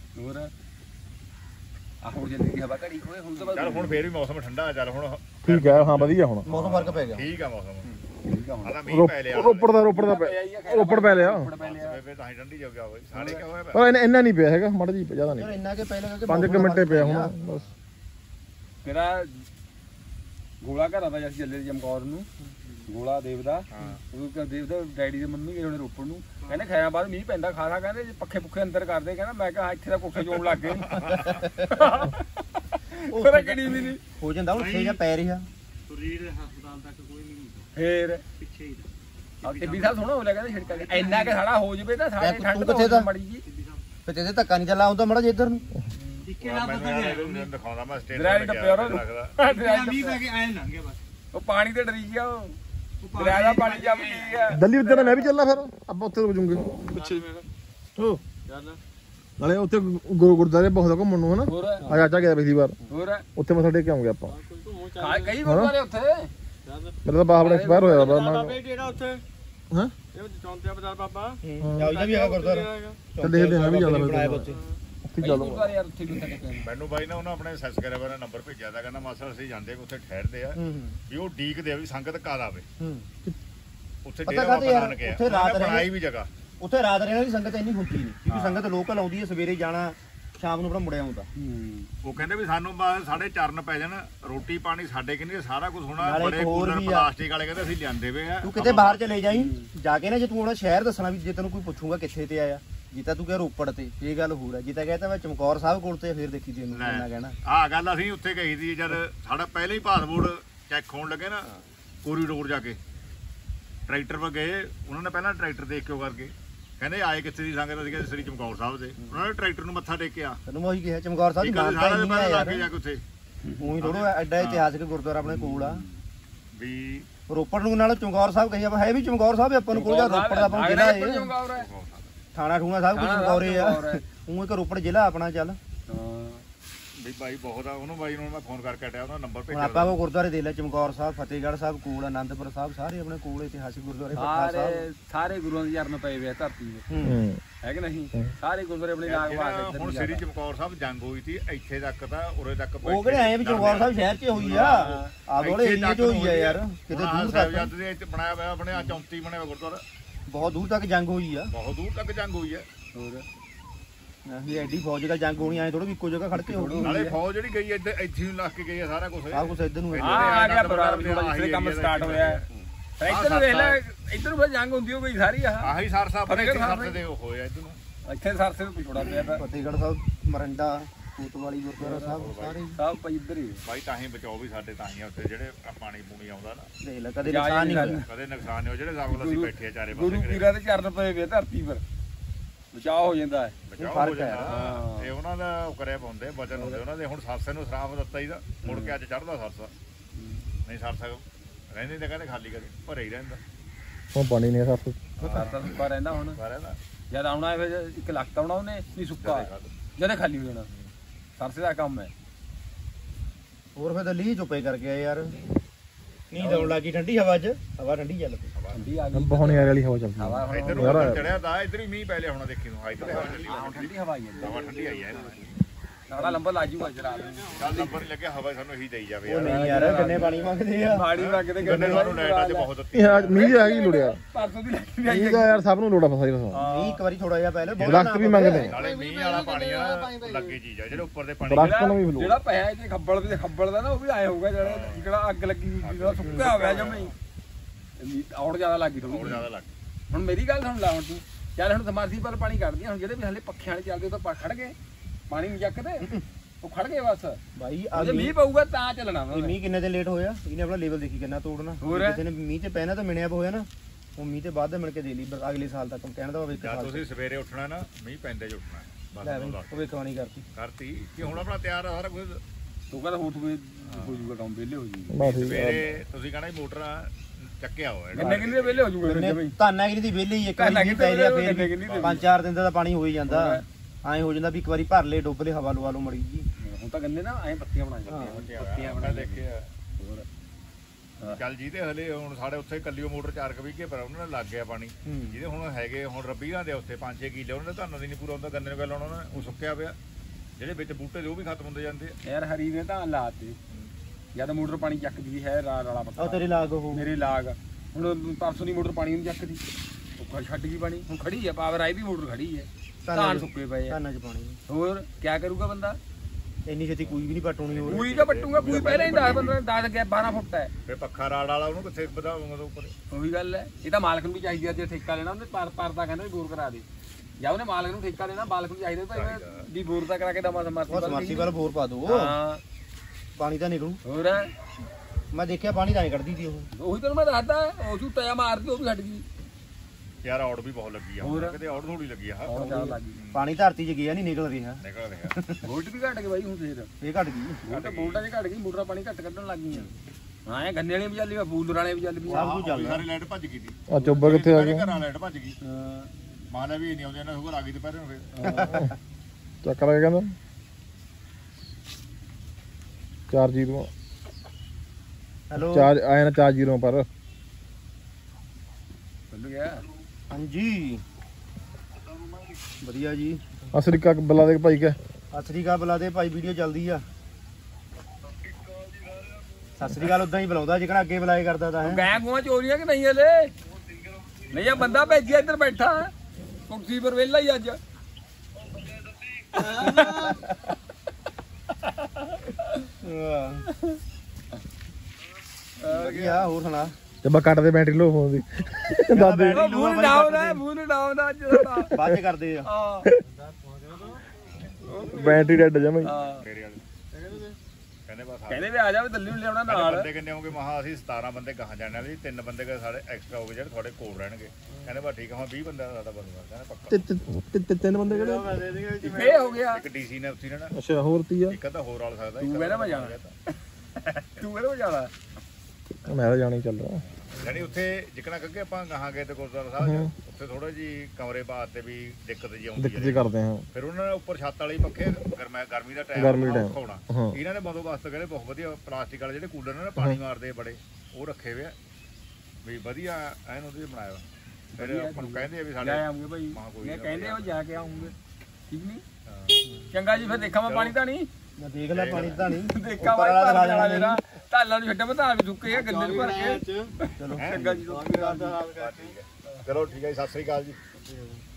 [SPEAKER 5] ਆਹੋ ਜਲਦੀ ਹਵਾ ਘੜੀ ਹੋਏ ਹੁਣ ਤਾਂ
[SPEAKER 2] ਚੱਲ ਹੁਣ ਫੇਰ ਵੀ ਮੌਸਮ ਠੰਡਾ ਆ ਚੱਲ ਹੁਣ
[SPEAKER 4] ਠੀਕ ਹੈ ਹਾਂ ਵਧੀਆ ਹੁਣ
[SPEAKER 1] ਮੌਸਮ ਫਰਕ ਪੈ ਗਿਆ
[SPEAKER 2] ਠੀਕ ਆ ਮੌਸਮ ਆਦਾ ਮੀਂਹ ਪੈ ਲਿਆ
[SPEAKER 4] ਰੋਪੜ ਦਾ ਰੋਪੜ ਪੈ ਲਿਆ
[SPEAKER 2] ਬੇਬੇ ਤਾਂ ਹੀ ਠੰਡੀ ਹੋ ਗਿਆ ਹੋਵੇ ਸਾਰੇ ਕਿਉਂ ਹੋਇਆ
[SPEAKER 4] ਪਰ ਇੰਨਾ ਨਹੀਂ ਪਿਆ ਹੈਗਾ ਮਾੜਾ ਜੀ ਜ਼ਿਆਦਾ
[SPEAKER 1] ਯਾਰ
[SPEAKER 4] ਨਹੀਂ
[SPEAKER 1] ਇੰਨਾ ਕੇ ਪਹਿਲਾਂ ਕਿ
[SPEAKER 4] 5 ਮਿੰਟੇ ਪਿਆ ਹੁਣ ਬਸ
[SPEAKER 5] ਮੇਰਾ ਗੋਲਾ ਘਰ ਆਦਾ ਜੱਸ ਜੱਲੇ ਦੀ ਚਮਕੌਰ ਨੂੰ ਗੋਲਾ ਦੇਵ ਦਾ ਉਹ ਦੇਵ ਦਾ ਡੈਡੀ ਦੇ ਮੰਮੀ ਗਏ ਉਹਨੇ ਰੋਪੜ ਨੂੰ ਕਹਿੰਦੇ ਖਾਇਆ ਬਾਅਦ ਮੀਂਹ ਪੈਂਦਾ ਖਾਣਾ ਕਹਿੰਦੇ ਜੇ ਪੱਖੇ ਪੁੱਖੇ ਅੰਦਰ ਕਰਦੇ ਕਹਿੰਦਾ ਮੈਂ ਕਿਹਾ ਇੱਥੇ ਦਾ ਕੋਠੇ ਚੋਣ ਲੱਗ ਗਏ ਉਹ ਕਿਹੜੀ ਵੀ ਨਹੀਂ
[SPEAKER 1] ਹੋ ਜਾਂਦਾ ਹੁਣ 6 ਜਾਂ ਪੈ ਰਿਹਾ
[SPEAKER 3] ਸਰੀਰ ਹਸਪਤਾਲ ਤੱਕ ਕੋਈ ਨਹੀਂ
[SPEAKER 5] ਫੇਰ
[SPEAKER 3] ਪਿੱਛੇ ਹੀ
[SPEAKER 5] ਆ ਟਿੱਬੀ ਸਾਹਿਬ ਸੁਣੋ ਹੋ ਗਿਆ ਛਿੜਕਾ ਇੰਨਾ ਕਿ ਸਾਡਾ ਹੋ ਜਵੇ ਤਾਂ ਸਾਰੇ
[SPEAKER 1] ਤੂੰ
[SPEAKER 5] ਠੰਡ
[SPEAKER 1] ਕਿੱਥੇ ਦਾ?
[SPEAKER 5] ਮੜੀ ਜੀ
[SPEAKER 1] ਤੇ ਤੇਰੇ ਧੱਕਾ ਨਹੀਂ ਚੱਲਾ ਆਉਂਦਾ ਮੜਾ ਜੇ ਇੱਧਰ ਨੂੰ
[SPEAKER 3] ਇੱਕੇ ਨਾਲ ਪਤਾ
[SPEAKER 2] ਮੈਨੂੰ ਦਿਖਾਉਂਦਾ ਮੈਂ ਸਟੇਟ
[SPEAKER 5] ਦਰਿਆ ਟੱਪਿਆ ਉਹ
[SPEAKER 3] ਮੀਂਹ ਪੈ ਕੇ ਐਂ ਲੰਘ ਗਿਆ ਬਸ
[SPEAKER 5] ਉਹ ਪਾਣੀ ਤੇ ਡਰੀ ਗਿਆ ਉਹ ਦਰਿਆ ਦਾ ਪਾਣੀ ਜੰਮ ਗਿਆ
[SPEAKER 4] ਦਿੱਲੀ ਉੱਤੇ ਮੈਂ ਵੀ ਚੱਲਣਾ ਫਿਰ ਆਪਾਂ ਉੱਥੇ ਰੁਕ ਜੂਗੇ
[SPEAKER 5] ਪਿੱਛੇ ਮੇਰਾ
[SPEAKER 4] ਹੋ ਨਾਲੇ ਉੱਥੇ ਗੁਰਦੁਆਰੇ ਬਹੁਤ ਘੁੰਮਣ ਨੂੰ ਹਨਾ
[SPEAKER 5] ਹੋਰ
[SPEAKER 4] ਆ ਜਾ ਗਿਆ ਪਿਛਲੀ ਵਾਰ
[SPEAKER 5] ਹੋਰ
[SPEAKER 4] ਉੱਥੇ ਮੱਥਾ ਟੇਕ ਕੇ ਆਉਂਗੇ ਆਪਾਂ
[SPEAKER 5] ਕਈ ਗੁਰਦੁਆਰੇ ਉੱਥੇ
[SPEAKER 4] ਮੇਰਾ ਤਾਂ ਬਾਪ ਦਾ ਐਕਸਪਾਇਰ ਹੋਇਆ ਵਾ
[SPEAKER 3] ਬਈ ਜਿਹੜਾ ਉੱਥੇ
[SPEAKER 4] ਹਾਂ
[SPEAKER 2] ਇਹ ਚੌਂਤਿਆ ਬਾਜ਼ਾਰ ਬਾਬਾ
[SPEAKER 1] ਇਹਦਾ ਵੀ ਹੈਗਾ ਗੁਰਦੁਆਰਾ
[SPEAKER 4] ਚੱਲ ਦੇਖਦੇ ਹਾਂ ਵੀ ਜ਼ਿਆਦਾ
[SPEAKER 1] ਬਣਾਇਆ ਬੱਚੇ
[SPEAKER 4] ਉੱਥੇ ਚੱਲ
[SPEAKER 5] ਗੁਰਦੁਆਰੇ ਯਾਰ ਉੱਥੇ ਕਿੱਥੇ ਟੱਕਰ
[SPEAKER 6] ਮੈਨੂੰ ਬਾਈ ਨਾ ਉਹਨਾਂ ਆਪਣੇ ਸਬਸਕ੍ਰਾਈਬਰ ਦਾ ਨੰਬਰ ਭੇਜਿਆ ਤਾਂ ਕਹਿੰਦਾ ਮਾਸਾ ਅਸੀਂ ਜਾਂਦੇ ਉੱਥੇ ਠਹਿਰਦੇ ਆ ਵੀ ਉਹ ਡੀਕਦੇ ਆ ਵੀ ਸੰਗਤ ਕਦ ਆਵੇ ਉੱਥੇ
[SPEAKER 1] ਪਤਾ
[SPEAKER 6] ਡੇਰਾ
[SPEAKER 1] ਕਾਹਤੇ
[SPEAKER 6] ਬਾਬਾ
[SPEAKER 1] ਯਾਰ,
[SPEAKER 6] ਨਾਨਕ ਆ
[SPEAKER 1] ਉੱਥੇ ਰਾਤ
[SPEAKER 6] ਬਣਾਈ
[SPEAKER 1] ਰਹੇ।
[SPEAKER 6] ਵੀ ਜਗ੍ਹਾ
[SPEAKER 1] ਉੱਥੇ ਰਾਤ ਰਹਿਣ ਦੀ ਸੰਗਤ ਇੰਨੀ ਹੁੰਦੀ ਨਹੀਂ ਕਿਉਂਕਿ ਸੰਗਤ ਲੋਕਲ ਆਉਂਦੀ ਹੈ ਸਵੇਰੇ ਜਾਣਾ ਸ਼ਾਮ ਨੂੰ ਆਪਣਾ ਮੁੜਿਆ ਹੁੰਦਾ
[SPEAKER 6] ਉਹ ਕਹਿੰਦੇ ਵੀ ਸਾਨੂੰ ਬਸ ਸਾਡੇ ਚਰਨ ਪੈ ਜਾਣ ਰੋਟੀ ਪਾਣੀ ਸਾਡੇ ਕਿੰਨੇ ਸਾਰਾ ਕੁਝ ਹੋਣਾ
[SPEAKER 1] ਨਾਲੇ
[SPEAKER 6] ਬੜੇ
[SPEAKER 1] ਇੱਕ ਹੋਰ
[SPEAKER 6] ਕੂਲਰ
[SPEAKER 1] ਵੀ ਆ।
[SPEAKER 6] ਪਲਾਸਟਿਕ ਵਾਲੇ ਕਹਿੰਦੇ ਅਸੀਂ ਲਿਆਂਦੇ ਵੇ ਆ
[SPEAKER 1] ਤੂੰ ਕਿਤੇ ਬਾਹਰ ਚਲੇ ਜਾਈਂ ਜਾ ਕੇ ਨਾ ਜੇ ਤੂੰ ਹੁਣ ਸ਼ਹਿਰ ਦੱਸਣਾ ਵੀ ਜੇ ਤੈਨੂੰ ਕੋਈ ਪੁੱਛੂਗਾ ਕਿੱਥੇ ਤੇ ਆਇਆ ਜੇ ਤਾਂ ਤੂੰ ਕਿਹਾ ਰੋਪੜ ਤੇ ਇਹ ਗੱਲ ਹੋਰ ਹੈ ਜੇ ਤਾਂ ਕਹਿੰਦਾ ਮੈਂ ਚਮਕੌਰ ਸਾਹਿਬ ਕੋਲ ਤੇ ਫਿਰ ਦੇਖੀ ਤੈਨੂੰ ਕਿੰਨਾ ਕਹਿਣਾ
[SPEAKER 6] ਆਹ ਗੱਲ ਅਸੀਂ ਉੱਥੇ ਕਹੀ ਸੀ ਜਦ ਸਾਡਾ ਪਹਿਲੇ ਹੀ ਪਾਸਪੋਰਟ ਚੈੱਕ ਹੋਣ ਲੱਗੇ ਨਾ ਕੋਰੀਡੋਰ ਜਾ ਕੇ ਟਰੈਕਟਰ 'ਤੇ ਗਏ ਉਹਨਾਂ ਨੇ ਪਹਿਲਾਂ ਟਰੈਕਟਰ ਦੇਖ ਕੇ ਉਹ ਕਰਕੇ ਕਹਿੰਦੇ ਆਏ ਕਿੱਥੇ ਦੀ ਸੰਗਤ ਅਸੀਂ ਕਹਿੰਦੇ ਸ੍ਰੀ ਚਮਕੌਰ ਸਾਹਿਬ ਦੇ ਉਹਨਾਂ ਨੇ ਟਰੈਕਟਰ ਨੂੰ ਮੱਥਾ ਟੇਕਿਆ
[SPEAKER 1] ਤੈਨੂੰ ਮੈਂ ਉਹੀ ਕਿਹਾ ਚਮਕੌਰ ਸਾਹਿਬ ਦੀ ਮਾਨਤਾ
[SPEAKER 6] ਸਾਰਾ
[SPEAKER 1] ਇੰਨੀ
[SPEAKER 6] ਪਹਿਲਾਂ
[SPEAKER 1] ਹੈ
[SPEAKER 6] ਲਾ
[SPEAKER 1] ਯਾਰ
[SPEAKER 6] ਕੇ ਜਾ ਕੇ ਉੱਥੇ
[SPEAKER 1] ਉਹੀ ਥੋੜਾ ਐਡਾ ਇਤਿਹਾਸਕ ਗੁਰਦੁਆਰਾ ਆਪਣੇ ਕੋਲ ਆ
[SPEAKER 6] ਵੀ
[SPEAKER 1] ਰੋਪੜ ਨੂੰ ਨਾਲ ਚਮਕੌਰ ਸਾਹਿਬ ਕਹੀ ਆਪਾਂ ਹੈ ਵੀ ਚਮਕੌਰ ਸਾਹਿਬ ਆਪਾਂ ਨੂੰ ਕੋਲ ਜਾਂ ਰੋਪੜ ਦਾ ਆਪਾਂ ਜ਼ਿਲ੍ਹਾ ਹੈ ਥਾਣਾ ਠੂਣਾ ਸਭ ਕੁਝ ਚਮਕੌਰੇ ਆ ਉਹ ਇੱਕ ਰੋਪੜ ਜ਼ਿਲ੍ਹਾ ਆਪਣਾ ਚੱਲ
[SPEAKER 6] ਵੀ ਬਾਈ ਬਹੁਤ ਆ ਉਹਨੂੰ ਬਾਈ ਨੂੰ ਮੈਂ ਫੋਨ ਕਰਕੇ ਹਟਿਆ ਉਹਦਾ ਨੰਬਰ
[SPEAKER 1] ਹੁਣ
[SPEAKER 6] ਭੇਜਿਆ
[SPEAKER 1] ਆਪਾਂ ਕੋ ਗੁਰਦੁਆਰੇ ਦੇ ਲੈ ਚਮਕੌਰ ਸਾਹਿਬ ਫਤਿਹਗੜ੍ਹ ਸਾਹਿਬ ਕੋਲ ਆਨੰਦਪੁਰ ਸਾਹਿਬ ਸਾਰੇ ਆਪਣੇ ਕੋਲ ਇਤਿਹਾਸਕ ਗੁਰਦੁਆਰੇ ਪੱਕਾ ਸਾਹਿਬ
[SPEAKER 5] ਸਾਰੇ ਗੁਰੂਆਂ ਦੇ ਚਰਨ ਪਏ ਵੇ ਧਰਤੀ ਤੇ
[SPEAKER 1] ਹੂੰ
[SPEAKER 5] ਹੈ ਕਿ ਨਹੀਂ ਸਾਰੇ ਗੁਰਦੁਆਰੇ ਆਪਣੇ ਲਾਗ ਬਾਗ
[SPEAKER 6] ਹੁਣ ਸ੍ਰੀ ਚਮਕੌਰ ਸਾਹਿਬ ਜੰਗ ਹੋਈ ਸੀ ਇੱਥੇ ਤੱਕ ਤਾਂ ਉਰੇ ਤੱਕ
[SPEAKER 1] ਉਹ ਕਿਹੜੇ ਆਏ ਵੀ ਚਮਕੌਰ ਸਾਹਿਬ ਸ਼ਹਿਰ 'ਚ ਹੋਈ ਆ ਆਦੋਲੇ ਏਰੀਆ 'ਚ ਹੋਈ ਆ ਯਾਰ ਕਿਤੇ ਦੂਰ ਤੱਕ
[SPEAKER 6] ਜਦ ਦੇ ਇੱਥੇ ਬਣਾਇਆ ਹੋਇਆ ਆਪਣੇ ਆ 34 ਬਣਿਆ ਹੋਇਆ ਗੁਰਦੁਆਰਾ
[SPEAKER 1] ਬਹੁਤ ਦੂਰ ਤੱਕ ਜੰਗ ਹੋਈ ਆ
[SPEAKER 6] ਬਹੁਤ ਦੂਰ ਤੱਕ ਜੰਗ ਹੋਈ ਹੈ
[SPEAKER 5] ਹੋਰ
[SPEAKER 1] ਇਹ ਐਡੀ ਫੌਜ ਦਾ ਜੰਗ ਹੋਣੀ ਆਏ ਥੋੜਾ ਵੀ ਇੱਕੋ ਜਗ੍ਹਾ ਖੜ ਕੇ ਹੋ ਗਈ
[SPEAKER 6] ਨਾਲੇ ਫੌਜ ਜਿਹੜੀ ਗਈ ਇੱਥੇ ਨੂੰ ਲੱਗ ਕੇ ਗਈ ਆ ਸਾਰਾ ਕੁਝ
[SPEAKER 1] ਸਭ ਕੁਝ ਇੱਧਰ ਨੂੰ
[SPEAKER 5] ਆ ਗਿਆ ਬਰਾਬਰ ਜਿੱਥੇ ਕੰਮ ਸਟਾਰਟ ਹੋਇਆ ਇੱਧਰ ਨੂੰ ਵੇਖ ਲੈ ਇੱਧਰ ਫਿਰ ਜੰਗ ਹੁੰਦੀ ਹੋ ਗਈ ਸਾਰੀ ਆ
[SPEAKER 6] ਆਹੀ ਸਰਸਾ ਆਪਣੇ ਇੱਥੇ ਸਰਸੇ ਦੇ ਹੋਏ ਆ ਇੱਧਰ ਨੂੰ
[SPEAKER 5] ਇੱਥੇ ਸਰਸੇ ਨੂੰ ਪਿਛੋੜਾ ਪਿਆ ਤਾਂ
[SPEAKER 1] ਫਤਿਹਗੜ੍ਹ ਸਾਹਿਬ ਮਰੰਡਾ ਕੋਤਵਾਲੀ ਗੁਰਦੁਆਰਾ ਸਾਹਿਬ ਸਾਰੇ
[SPEAKER 5] ਸਭ ਪਈ ਇੱਧਰ ਹੀ
[SPEAKER 6] ਬਾਈ ਤਾਂ ਹੀ ਬਚਾਓ ਵੀ ਸਾਡੇ ਤਾਂ ਹੀ ਆ ਉੱਥੇ ਜਿਹੜੇ ਆ ਪਾਣੀ ਪੂਣੀ ਆਉਂਦਾ ਨਾ
[SPEAKER 1] ਦੇਖ ਲੈ ਕਦੇ ਨੁਕਸਾਨ ਨਹੀਂ ਹੋਇਆ
[SPEAKER 6] ਕਦੇ ਨੁਕਸਾਨ ਨਹੀਂ ਹੋ ਜਿਹੜੇ ਸਾਹਮਣੇ ਅਸੀਂ ਬੈਠੇ ਆ ਚਾਰੇ
[SPEAKER 5] ਗੁਰੂ
[SPEAKER 6] ਪਾਸੇ
[SPEAKER 5] ਪੀਰਾਂ ਦੇ ਚਰਨ ਪਏ ਵੇ ਧਰਤੀ ਪਰ ਬਚਾਅ ਹੋ ਜਾਂਦਾ ਹੈ
[SPEAKER 6] ਬਚਾਓ
[SPEAKER 1] ਫਰਕ
[SPEAKER 6] ਹੋ
[SPEAKER 1] ਹੈ।
[SPEAKER 6] ਜਾਂਦਾ ਇਹ ਉਹਨਾਂ ਦਾ ਉਹ ਕਰਿਆ ਪਾਉਂਦੇ ਵਜਨ ਹੁੰਦੇ ਉਹਨਾਂ ਦੇ ਹੁਣ ਸਰਸੇ ਨੂੰ ਸਰਾਫ ਦਿੱਤਾ ਹੀ ਦਾ ਮੁੜ ਕੇ ਅੱਜ ਚੜਦਾ ਸਰਸਾ ਨਹੀਂ ਸਰਸਾ ਰਹਿੰਦੇ ਤਾਂ ਕਹਿੰਦੇ ਖਾਲੀ ਕਰੇ ਭਰੇ ਹੀ ਰਹਿੰਦਾ
[SPEAKER 4] ਹੁਣ ਪਾਣੀ ਨਹੀਂ ਸੱਤ
[SPEAKER 5] ਸਰਸਾ ਸੁੱਕਾ ਰਹਿੰਦਾ ਹੁਣ
[SPEAKER 6] ਸਾਰਿਆਂ ਦਾ
[SPEAKER 5] ਜਦ ਆਉਣਾ ਫਿਰ 1 ਲੱਖ ਤਾਂ ਆਉਣਾ ਉਹਨੇ ਨਹੀਂ ਸੁੱਕਾ ਜਦੇ ਖਾਲੀ ਹੋ ਜਾਣਾ ਸਰਸੇ ਦਾ ਕੰਮ ਹੈ
[SPEAKER 1] ਹੋਰ ਫਿਰ ਦਿੱਲੀ ਚੁੱਪੇ ਕਰ ਗਿਆ ਯਾਰ ਨੀਂਦ ਆਉਣ ਲੱਗੀ ਠੰਡੀ ਹਵਾ 'ਚ ਹਵਾ ਠੰਡੀ ਚੱਲ ਪਈ
[SPEAKER 5] ਠੰਡੀ ਆ ਗਈ
[SPEAKER 4] ਬਹੁਤ ਨਿਆਰੇ ਵਾਲੀ ਹਵਾ ਚੱਲਦੀ
[SPEAKER 5] ਹਵਾ ਹੁਣ
[SPEAKER 6] ਇੱਧਰ ਨੂੰ ਚੜਿਆ ਤਾਂ ਇੱਧਰ ਹੀ ਮੀਂਹ ਪੈ ਲਿਆ ਹੋਣਾ ਦੇਖੀ ਨੂੰ ਇੱਧਰ ਹਵਾ ਚੱਲੀ
[SPEAKER 5] ਹਾਂ, ਠੰਡੀ ਹਵਾ ਹੀ ਹੈ
[SPEAKER 6] ਹਵਾ ਠੰਡੀ ਆਈ ਹੈ
[SPEAKER 5] ਸਾਡਾ ਲੰਬਾ ਲਾਜੂਗਾ ਜਰਾ
[SPEAKER 6] ਚੱਲ ਨੰਬਰ ਨਹੀਂ ਲੱਗਿਆ ਹਵਾ ਸਾਨੂੰ ਇਹੀ ਦੇਈ ਜਾਵੇ
[SPEAKER 1] ਉਹ ਨਹੀਂ ਯਾਰ ਕਿੰਨੇ ਪਾਣੀ ਮੰਗਦੇ ਆ
[SPEAKER 5] ਮਾੜੀ ਲੱਗਦੇ
[SPEAKER 6] ਗੰਨੇ ਸਾਨੂੰ ਲਾਈਟ ਅੱਜ ਬਹੁਤ ਦਿੱਤੀ
[SPEAKER 4] ਇਹ ਅੱਜ ਮੀਂਹ ਆ ਗਈ ਲੁੜਿਆ
[SPEAKER 5] ਪਰਸੋਂ ਦੀ ਲੱਗੀ
[SPEAKER 4] ਮੀਂਹ ਦਾ ਯਾਰ ਸਭ ਨੂੰ ਲੋੜਾ ਫਸਾਈ ਫਸਾ
[SPEAKER 1] ਮੀਂਹ ਇੱਕ ਵਾਰੀ ਥੋੜਾ ਜਿਹਾ ਪਹਿਲੇ
[SPEAKER 4] ਦਰਖਤ ਵੀ ਮੰਗਦੇ
[SPEAKER 6] ਨਾਲੇ ਮੀਂਹ ਵਾਲਾ ਪਾਣੀ ਆ ਲੱਗੇ ਚੀਜ਼ ਆ ਜਿਹੜੇ ਉੱਪਰ ਦੇ ਪਾਣੀ
[SPEAKER 4] ਦਰਖਤ ਨੂੰ ਵੀ ਲੋੜ
[SPEAKER 5] ਜਿਹੜਾ ਪਿਆ ਇੱਥੇ ਖੱਬਲ ਦਾ ਨਾ ਉਹ ਵੀ ਆਇਆ ਹੋਊਗਾ ਜਿਹੜਾ ਅੱਗ ਲੱਗੀ ਹੋਈ ਦਾ ਸੁੱਕਿਆ ਹੋਇਆ ਜਮੇ ਔੜ ਜ਼ਿਆਦਾ ਲੱਗੀ
[SPEAKER 6] ਹੋਰ
[SPEAKER 5] ਥੋੜੀ
[SPEAKER 6] ਜ਼ਿਆਦਾ ਲੱਗ
[SPEAKER 5] ਹੁਣ ਮੇਰੀ ਗੱਲ ਸੁਣ ਲੈ ਹੁਣ ਤੂੰ ਚੱਲ ਹੁਣ ਸਮਾਰਥੀ ਪਰ ਪਾਣੀ ਕੱਢਦੀ ਹੁਣ ਜਿਹੜੇ ਵੀ ਹਲੇ ਪੱਖਿਆਂ ਵਾਲੇ ਚੱਲਦੇ ਉਹ ਤਾਂ ਖੜ ਗਏ ਪਾਣੀ ਨਹੀਂ ਚੱਕਦੇ ਉਹ ਖੜ ਗਏ ਬਸ
[SPEAKER 1] ਬਾਈ ਆ
[SPEAKER 5] ਜੇ ਮੀਂਹ ਪਊਗਾ ਤਾਂ ਚੱਲਣਾ
[SPEAKER 1] ਇਹ ਮੀਂਹ ਕਿੰਨੇ ਦਿਨ ਲੇਟ ਹੋਇਆ ਇਹਨੇ ਆਪਣਾ ਲੈਵਲ ਦੇਖੀ ਕਿੰਨਾ ਤੋੜਨਾ
[SPEAKER 5] ਹੋਰ।
[SPEAKER 1] ਕਿਸੇ ਨੇ ਮੀਂਹ ਤੇ ਪੈਣਾ ਤਾਂ ਮਿਣਿਆ ਹੋਇਆ ਨਾ ਉਹ ਮੀਂਹ ਤੇ ਬਾਅਦ ਦੇ ਮਿਣ ਕੇ ਦੇ ਲਈ ਅਗਲੇ ਸਾਲ ਤੱਕ ਕਹਿਣ ਦਾ ਹੋਵੇ ਇੱਕ
[SPEAKER 6] ਜਾਂ
[SPEAKER 1] ਸਾਲ
[SPEAKER 6] ਤੁਸੀਂ ਸਵੇਰੇ ਉੱਠਣਾ ਨਾ ਮੀਂਹ ਪੈਂਦੇ ਚ ਉੱਠਣਾ ਬਸ
[SPEAKER 1] ਲੈ
[SPEAKER 6] ਤੁਹਾਨੂੰ
[SPEAKER 1] ਬਈ
[SPEAKER 6] ਦੱਸ।
[SPEAKER 1] ਭਵਿੱਖਬਾਣੀ ਕਰਤੀ
[SPEAKER 6] ਕਰਤੀ ਕਿ ਹੁਣ ਆਪਣਾ ਤਿਆਰ ਆ ਸਾਰਾ ਕੁਝ
[SPEAKER 5] ਤੂੰ ਕਹਿੰਦਾ ਹੋ ਜੂਗਾ ਕੰਮ ਵਿਹਲੇ ਹੋ ਜੂਗੇ
[SPEAKER 4] ਬਸ ਠੀਕ ਆ।
[SPEAKER 6] ਸਵੇਰੇ ਤੁਸੀਂ ਕਹਣਾ ਮੋਟਰਾਂ ਚੱਕਿਆ ਹੋਇਆ
[SPEAKER 5] ਕਿੰਨੇ ਕਿੰਨੇ ਦੇ ਵਿਹਲੇ ਹੋ ਜੂਗੇ ਫਿਰ ਜਮੇ
[SPEAKER 1] ਧਾਨਾ ਕਿਨੀ ਦੀ ਵਿਹਲੇ ਹੀ ਇੱਕ ਵਾਰੀ
[SPEAKER 5] ਧਾਨਾ
[SPEAKER 1] ਮੀਂਹ
[SPEAKER 5] ਕਿਤੇ
[SPEAKER 1] ਪੈ ਲਿਆ
[SPEAKER 5] ਕਿੰਨੇ
[SPEAKER 1] ਫੇਰ
[SPEAKER 5] ਕਿੰਨੇ ਦੇ
[SPEAKER 1] 5-4 ਦਿਨ ਦਾ ਤਾਂ ਪਾਣੀ ਹੋ ਹੀ ਜਾਂਦਾ ਐਂ ਹੋ ਜਾਂਦਾ ਵੀ ਇੱਕ ਵਾਰੀ ਭਰ ਲੈ ਡੁੱਬ ਲੈ ਹਵਾ ਲਵਾ ਲਓ ਮੜੀ ਜੀ
[SPEAKER 5] ਹੁਣ ਤਾਂ ਗੰਨੇ ਨਾ ਐਂ ਪੱਤੀਆਂ ਬਣਾ ਜਾਂਦੇ ਪੱਤੀਆਂ ਬਣਾ
[SPEAKER 6] ਦੇਖਿਆ
[SPEAKER 5] ਹੋਰ
[SPEAKER 6] ਚੱਲ ਜਿਹਦੇ ਹਲੇ ਹੁਣ ਸਾਡੇ ਉੱਥੇ ਕੱਲਿਓ ਮੋਟਰ 4 ਕਵੀਕੇ ਪਰ ਉਹਨਾਂ ਨੇ ਲੱਗ ਗਿਆ ਪਾਣੀ ਜਿਹਦੇ ਹੁਣ ਹੈਗੇ ਹੁਣ ਰੱਬੀਆਂ ਦੇ ਉੱਥੇ 5-6 ਕਿੱਲੇ ਉਹਨਾਂ ਨੇ ਧਾਨਾਂ ਦੀ ਨਹੀਂ ਪੂਰਾ ਹੁੰਦਾ ਗੰਨੇ ਨੂੰ ਗੱਲ ਉਹਨਾਂ ਨੇ ਉਹ ਸੁੱਕਿਆ ਪਿਆ ਜਿਹੜੇ ਵਿੱਚ ਬੂਟੇ ਦੇ ਉਹ ਵੀ ਖਤਮ ਹੁੰਦੇ ਜਾਂਦੇ ਆ
[SPEAKER 5] ਯਾਰ ਹਰੀ ਨੇ ਤਾਂ ਲਾਤੇ ਜਦ ਮੋਟਰ ਪਾਣੀ ਚੱਕਦੀ ਹੈ ਰਾਲਾ
[SPEAKER 1] ਉਹ
[SPEAKER 5] ਪੱਤਾ
[SPEAKER 1] ਤੇਰੇ ਲਾਗ ਉਹ
[SPEAKER 5] ਮੇਰੇ ਲਾਗ ਹੁਣ ਪਰਸੋਂ ਦੀ ਮੋਟਰ ਪਾਣੀ ਨਹੀਂ ਚੱਕਦੀ ਉਹ ਛੱਡ ਗਈ ਪਾਣੀ ਹੁਣ ਖੜੀ ਹੈ ਪਾਵਰ ਆਈ ਵੀ ਮੋਟਰ ਖੜੀ ਹੈ ਧਾਨ ਸੁੱਕੇ ਪਏ ਆ
[SPEAKER 1] ਧਾਨਾਂ 'ਚ ਪਾਣੀ
[SPEAKER 5] ਹੋਰ ਕੀ ਕਰੂਗਾ ਬੰਦਾ
[SPEAKER 1] ਇੰਨੀ ਛੇਤੀ ਕੋਈ ਵੀ ਨਹੀਂ ਪਟੋਣੀ ਹੋਰ
[SPEAKER 5] ਪੂਰੀ ਕਾ ਪੱਟੂਗਾ ਪੂਰੀ ਪਹਿਲਾਂ ਹੀ 10 15 10 ਗਿਆ 12 ਫੁੱਟ ਹੈ
[SPEAKER 6] ਫਿਰ ਪੱਖਾ ਰਾੜ ਵਾਲਾ ਉਹਨੂੰ ਕਿੱਥੇ ਵਧਾਉਂਗਾ ਉਹਦੇ ਉੱਪਰ
[SPEAKER 5] ਉਹੀ ਗੱਲ ਹੈ ਇਹ ਤਾਂ ਮਾਲਕ ਨੂੰ ਵੀ ਚਾਹੀਦੀ ਹੈ ਜੇ ਠੇਕਾ ਲੈਣਾ ਉਹਨੇ ਪਰ ਦਾ ਕਹਿੰਦਾ ਵੀ ਬੋਰ ਕਰਾ ਦੇ ਜਾਂ ਉਹਨੇ ਮਾਲਕ ਨੂੰ ਠੇਕਾ ਲੈਣਾ ਮਾਲਕ ਨੂੰ ਚਾਹੀਦਾ ਭਾਈ ਮੈਂ ਵੀ ਬੋਰ ਦਾ ਕਰਾ ਕੇ ਦਵਾਂ
[SPEAKER 1] ਉਹ ਸਮਰਸੀਬਲ ਬੋਰ ਪਾ ਦੋ
[SPEAKER 5] ਹਾਂ
[SPEAKER 1] ਪਾਣੀ ਤਾਂ ਨਿਕਲੂ
[SPEAKER 5] ਹੋਰ
[SPEAKER 1] ਮੈਂ ਦੇਖਿਆ ਪਾਣੀ ਤਾਂ ਨਹੀਂ ਕੱਢਦੀ ਸੀ ਉਹ
[SPEAKER 5] ਉਹੀ ਤੈਨੂੰ ਮੈਂ ਦੱਸਦਾ ਉਹ ਝੂਟਾ ਜਿਹਾ ਮਾਰਦੀ ਉਹ ਵੀ ਛੱਡ ਗਈ
[SPEAKER 6] ਯਾਰ ਔੜ ਵੀ ਬਹੁਤ ਲੱਗੀ ਆ ਹੁਣ ਕਿਤੇ ਔੜ ਥੋੜੀ ਲੱਗੀ ਆ
[SPEAKER 5] ਹੋਰ ਜ਼ਿਆਦਾ ਲੱਗ ਗਈ
[SPEAKER 1] ਪਾਣੀ ਧਰਤੀ 'ਚ ਗਿਆ ਨਹੀਂ ਨਿਕਲ ਰਿਹਾ
[SPEAKER 6] ਨਿਕਲ ਰਿਹਾ
[SPEAKER 5] ਵੋਲਟ ਵੀ ਘਟ ਗਏ ਬਾਈ ਹੁਣ ਫੇਰ
[SPEAKER 1] ਇਹ ਘਟ ਗਈ
[SPEAKER 5] ਵੋਲਟਾਂ ਘਟ ਗਈ ਮੋਟਰਾਂ ਪਾਣੀ ਘੱਟ ਕੱਢਣ ਲੱਗ ਗਈਆਂ ਹਾਂ ਇਹ ਗੰਨੇ ਵਾਲੀ ਵੀ ਚੱਲੀ ਆ ਫੂਲ ਵਾਲੇ ਵੀ ਚੱਲ ਪਈ
[SPEAKER 1] ਸਭ ਕੁਝ ਚੱਲਦਾ
[SPEAKER 6] ਸਾਰੀ ਲਾਈਟ ਭੱਜ ਗਈ ਸੀ
[SPEAKER 4] ਆ ਚੋਬਾ ਕਿੱਥੇ ਆ ਗਿਆ
[SPEAKER 6] ਘਰਾਂ ਲਾਈਟ ਭੱਜ ਗਈ ਮਾਲਾ ਵੀ ਨਹੀਂ ਆਉਂਦੇ ਇਹਨਾਂ ਸ਼ੁਕਰ ਆ ਗਈ ਦੁਪਹਿਰ ਨੂੰ ਫਿਰ
[SPEAKER 4] ਚੱਕ ਲਾ ਕਹਿੰਦਾ 4-0
[SPEAKER 1] ਹੈਲੋ
[SPEAKER 4] 4 ਆਇਆ ਨਾ 4-0 ਪਰ
[SPEAKER 5] ਖੁੱਲ ਗਿਆ
[SPEAKER 1] ਹਾਂਜੀ ਵਧੀਆ ਜੀ।
[SPEAKER 4] ਅਸਰੀਕਾ ਬੁਲਾ ਦੇ ਭਾਈ ਕਾ
[SPEAKER 1] ਸਤਿ ਸ੍ਰੀ ਅਕਾਲ ਬੁਲਾ ਦੇ ਭਾਈ, ਵੀਡੀਓ ਚੱਲਦੀ ਆ। ਸਤਿ ਸ੍ਰੀ ਅਕਾਲ ਉਦਾਂ ਹੀ ਬੁਲਾਉਂਦਾ ਜਿਕਣਾ ਅੱਗੇ ਬੁਲਾਏ ਕਰਦਾ ਤਾਂ ਹੈ।
[SPEAKER 5] ਗਾਂ ਗੂਆਂ ਚੋਰੀਆਂ ਕਿ ਨਹੀਂ ਹਲੇ? ਨਹੀਂ ਆ ਬੰਦਾ ਭੇਜਿਆ ਇੱਧਰ ਬੈਠਾ ਕੁਰਸੀ ਪਰ ਵਿਹਲਾ ਹੀ ਅੱਜ।
[SPEAKER 1] ਵਧੀਆ ਹੋਰ ਸੁਣਾ।
[SPEAKER 4] ਤੇ ਬਾ ਕੱਟ ਦੇ ਬੈਟਰੀ ਲੋ ਫੋਨ ਦੀ ਦੱਸ ਦੇ।
[SPEAKER 5] ਮੂੰਹ ਨੂੰ ਡਾਉਂਦਾ ਅੱਜ ਸਾਡਾ
[SPEAKER 1] ਬਾਅਦ ਚ ਕਰਦੇ ਆ।
[SPEAKER 5] ਹਾਂ
[SPEAKER 4] ਬੈਟਰੀ ਡੈਡ ਜਮਾ
[SPEAKER 5] ਹਾਂ
[SPEAKER 6] ਮੇਰੇ ਵਾਲੇ ਕਹਿੰਦੇ ਬਸ
[SPEAKER 5] ਕਹਿੰਦੇ ਵੀ ਆ ਜਾ ਵੀ ਦਿੱਲੀ ਨੂੰ ਲਿਆਉਣਾ ਨਾਲ।
[SPEAKER 6] ਬੰਦੇ ਕਿੰਨੇ ਹੋਗੇ? ਮਹਾ ਅਸੀਂ 17 ਬੰਦੇ ਗਾਹਾਂ ਜਾਣ ਵਾਲੇ, 3 ਬੰਦੇ ਸਾਡੇ ਐਕਸਟਰਾ ਹੋ ਗਏ ਜਿਹੜੇ ਤੁਹਾਡੇ ਕੋਲ ਰਹਿਣਗੇ। ਕਹਿੰਦੇ ਬਸ ਠੀਕ ਆ, ਹੁਣ 20 ਬੰਦਾ ਸਾਡਾ ਬਣੂਗਾ। ਕਹਿੰਦੇ ਪੱਕਾ।
[SPEAKER 4] ਤਿੰਨ ਬੰਦੇ ਕਿਹੜੇ?
[SPEAKER 5] ਫੇ ਹੋ ਗਿਆ
[SPEAKER 6] ਇੱਕ ਡੀਸੀ ਨੇ ਉੱਥੇ ਰਹਿਣਾ,
[SPEAKER 4] ਅੱਛਾ ਹੋਰ ਤੀ ਆ।
[SPEAKER 6] ਇੱਕ ਅੱਧਾ ਹੋਰ ਆਲ ਸਕਦਾ।
[SPEAKER 5] ਤੂੰ ਕਹਿੰਦਾ ਮੈਂ ਜਾਣਾ। ਤੂੰ ਕਹਿੰਦਾ ਮੈਂ ਜਾਣਾ।
[SPEAKER 4] ਮੈਂ ਤਾਂ ਜਾਣਾ ਹੀ ਚੱਲ ਰਿਹਾ।
[SPEAKER 6] ਯਾਨੀ ਉੱਥੇ ਜਿੱਕਣਾ ਕਰਕੇ ਆਪਾਂ ਗਾਹਾਂ ਗਏ ਤੇ ਗੁਰਦੁਆਰਾ ਸਾਹਿਬ ਚ, ਉੱਥੇ ਥੋੜਾ ਜੀ ਕਮਰੇ ਬਾਤ ਤੇ ਵੀ ਦਿੱਕਤ ਜੀ ਆਉਂਦੀ
[SPEAKER 4] ਦਿੱਕਤ ਕਰਦੇ ਹਾਂ।
[SPEAKER 6] ਫਿਰ ਉਹਨਾਂ ਨੇ ਉੱਪਰ ਛੱਤ ਵਾਲੇ ਪੱਖੇ ਗਰਮੀ ਦਾ
[SPEAKER 4] ਗਰਮੀ
[SPEAKER 6] ਟਾਈਮ
[SPEAKER 4] time,
[SPEAKER 6] ਹੋਣਾ।
[SPEAKER 4] ਹਾਂ।
[SPEAKER 6] ਇਹਨਾਂ ਨੇ ਬੰਦੋਬਸਤ ਕਰੇ ਬਹੁਤ ਵਧੀਆ। ਪਲਾਸਟਿਕ ਵਾਲੇ ਜਿਹੜੇ ਕੂਲਰ ਨੇ ਨਾ ਪਾਣੀ ਮਾਰਦੇ ਆ ਬੜੇ, ਉਹ ਰੱਖੇ ਹੋਏ ਆ ਵੀ ਵਧੀਆ ਐਨ ਉਹਦੇ ਬਣਾਇਆ। ਫਿਰ ਆਪਾਂ ਨੂੰ ਕਹਿੰਦੇ ਆ ਵੀ ਸਾਡੇ
[SPEAKER 5] ਜਾ ਆਉਂਗੇ ਭਾਈ।
[SPEAKER 6] ਮਹਾਂ ਕੋਈ
[SPEAKER 5] ਮੈਂ
[SPEAKER 6] ਨਾ
[SPEAKER 5] ਕਹਿੰਦੇ ਉਹ ਜਾ ਕੇ ਆਉਂਗੇ। ਠੀਕ ਨਹੀਂ? ਚੰਗਾ ਜੀ ਫਿਰ ਦੇਖਾਂ ਮੈਂ ਪਾਣੀ ਤਾਂ ਨਹੀਂ
[SPEAKER 1] ਮੈਂ ਦੇਖ ਲੈ ਪਾਣੀ ਤਾਂ ਨਹੀਂ
[SPEAKER 5] ਦੇਖਾਂ ਭਾਈ ਭਰ ਜਾਣਾ ਮੇਰਾ। ਢਾਲਾਂ ਨੂੰ ਛੱਡਾਂ ਬਤਾ ਵੀ ਸੁੱਕੇ ਆ ਗੱਲੇ ਨੂੰ ਭਰ ਕੇ।
[SPEAKER 1] ਚਲੋ
[SPEAKER 5] ਚੰਗਾ ਜੀ।
[SPEAKER 6] ਚਲੋ ਠੀਕ ਹੈ ਜੀ, ਸਤਿ ਸ੍ਰੀ ਅਕਾਲ ਜੀ।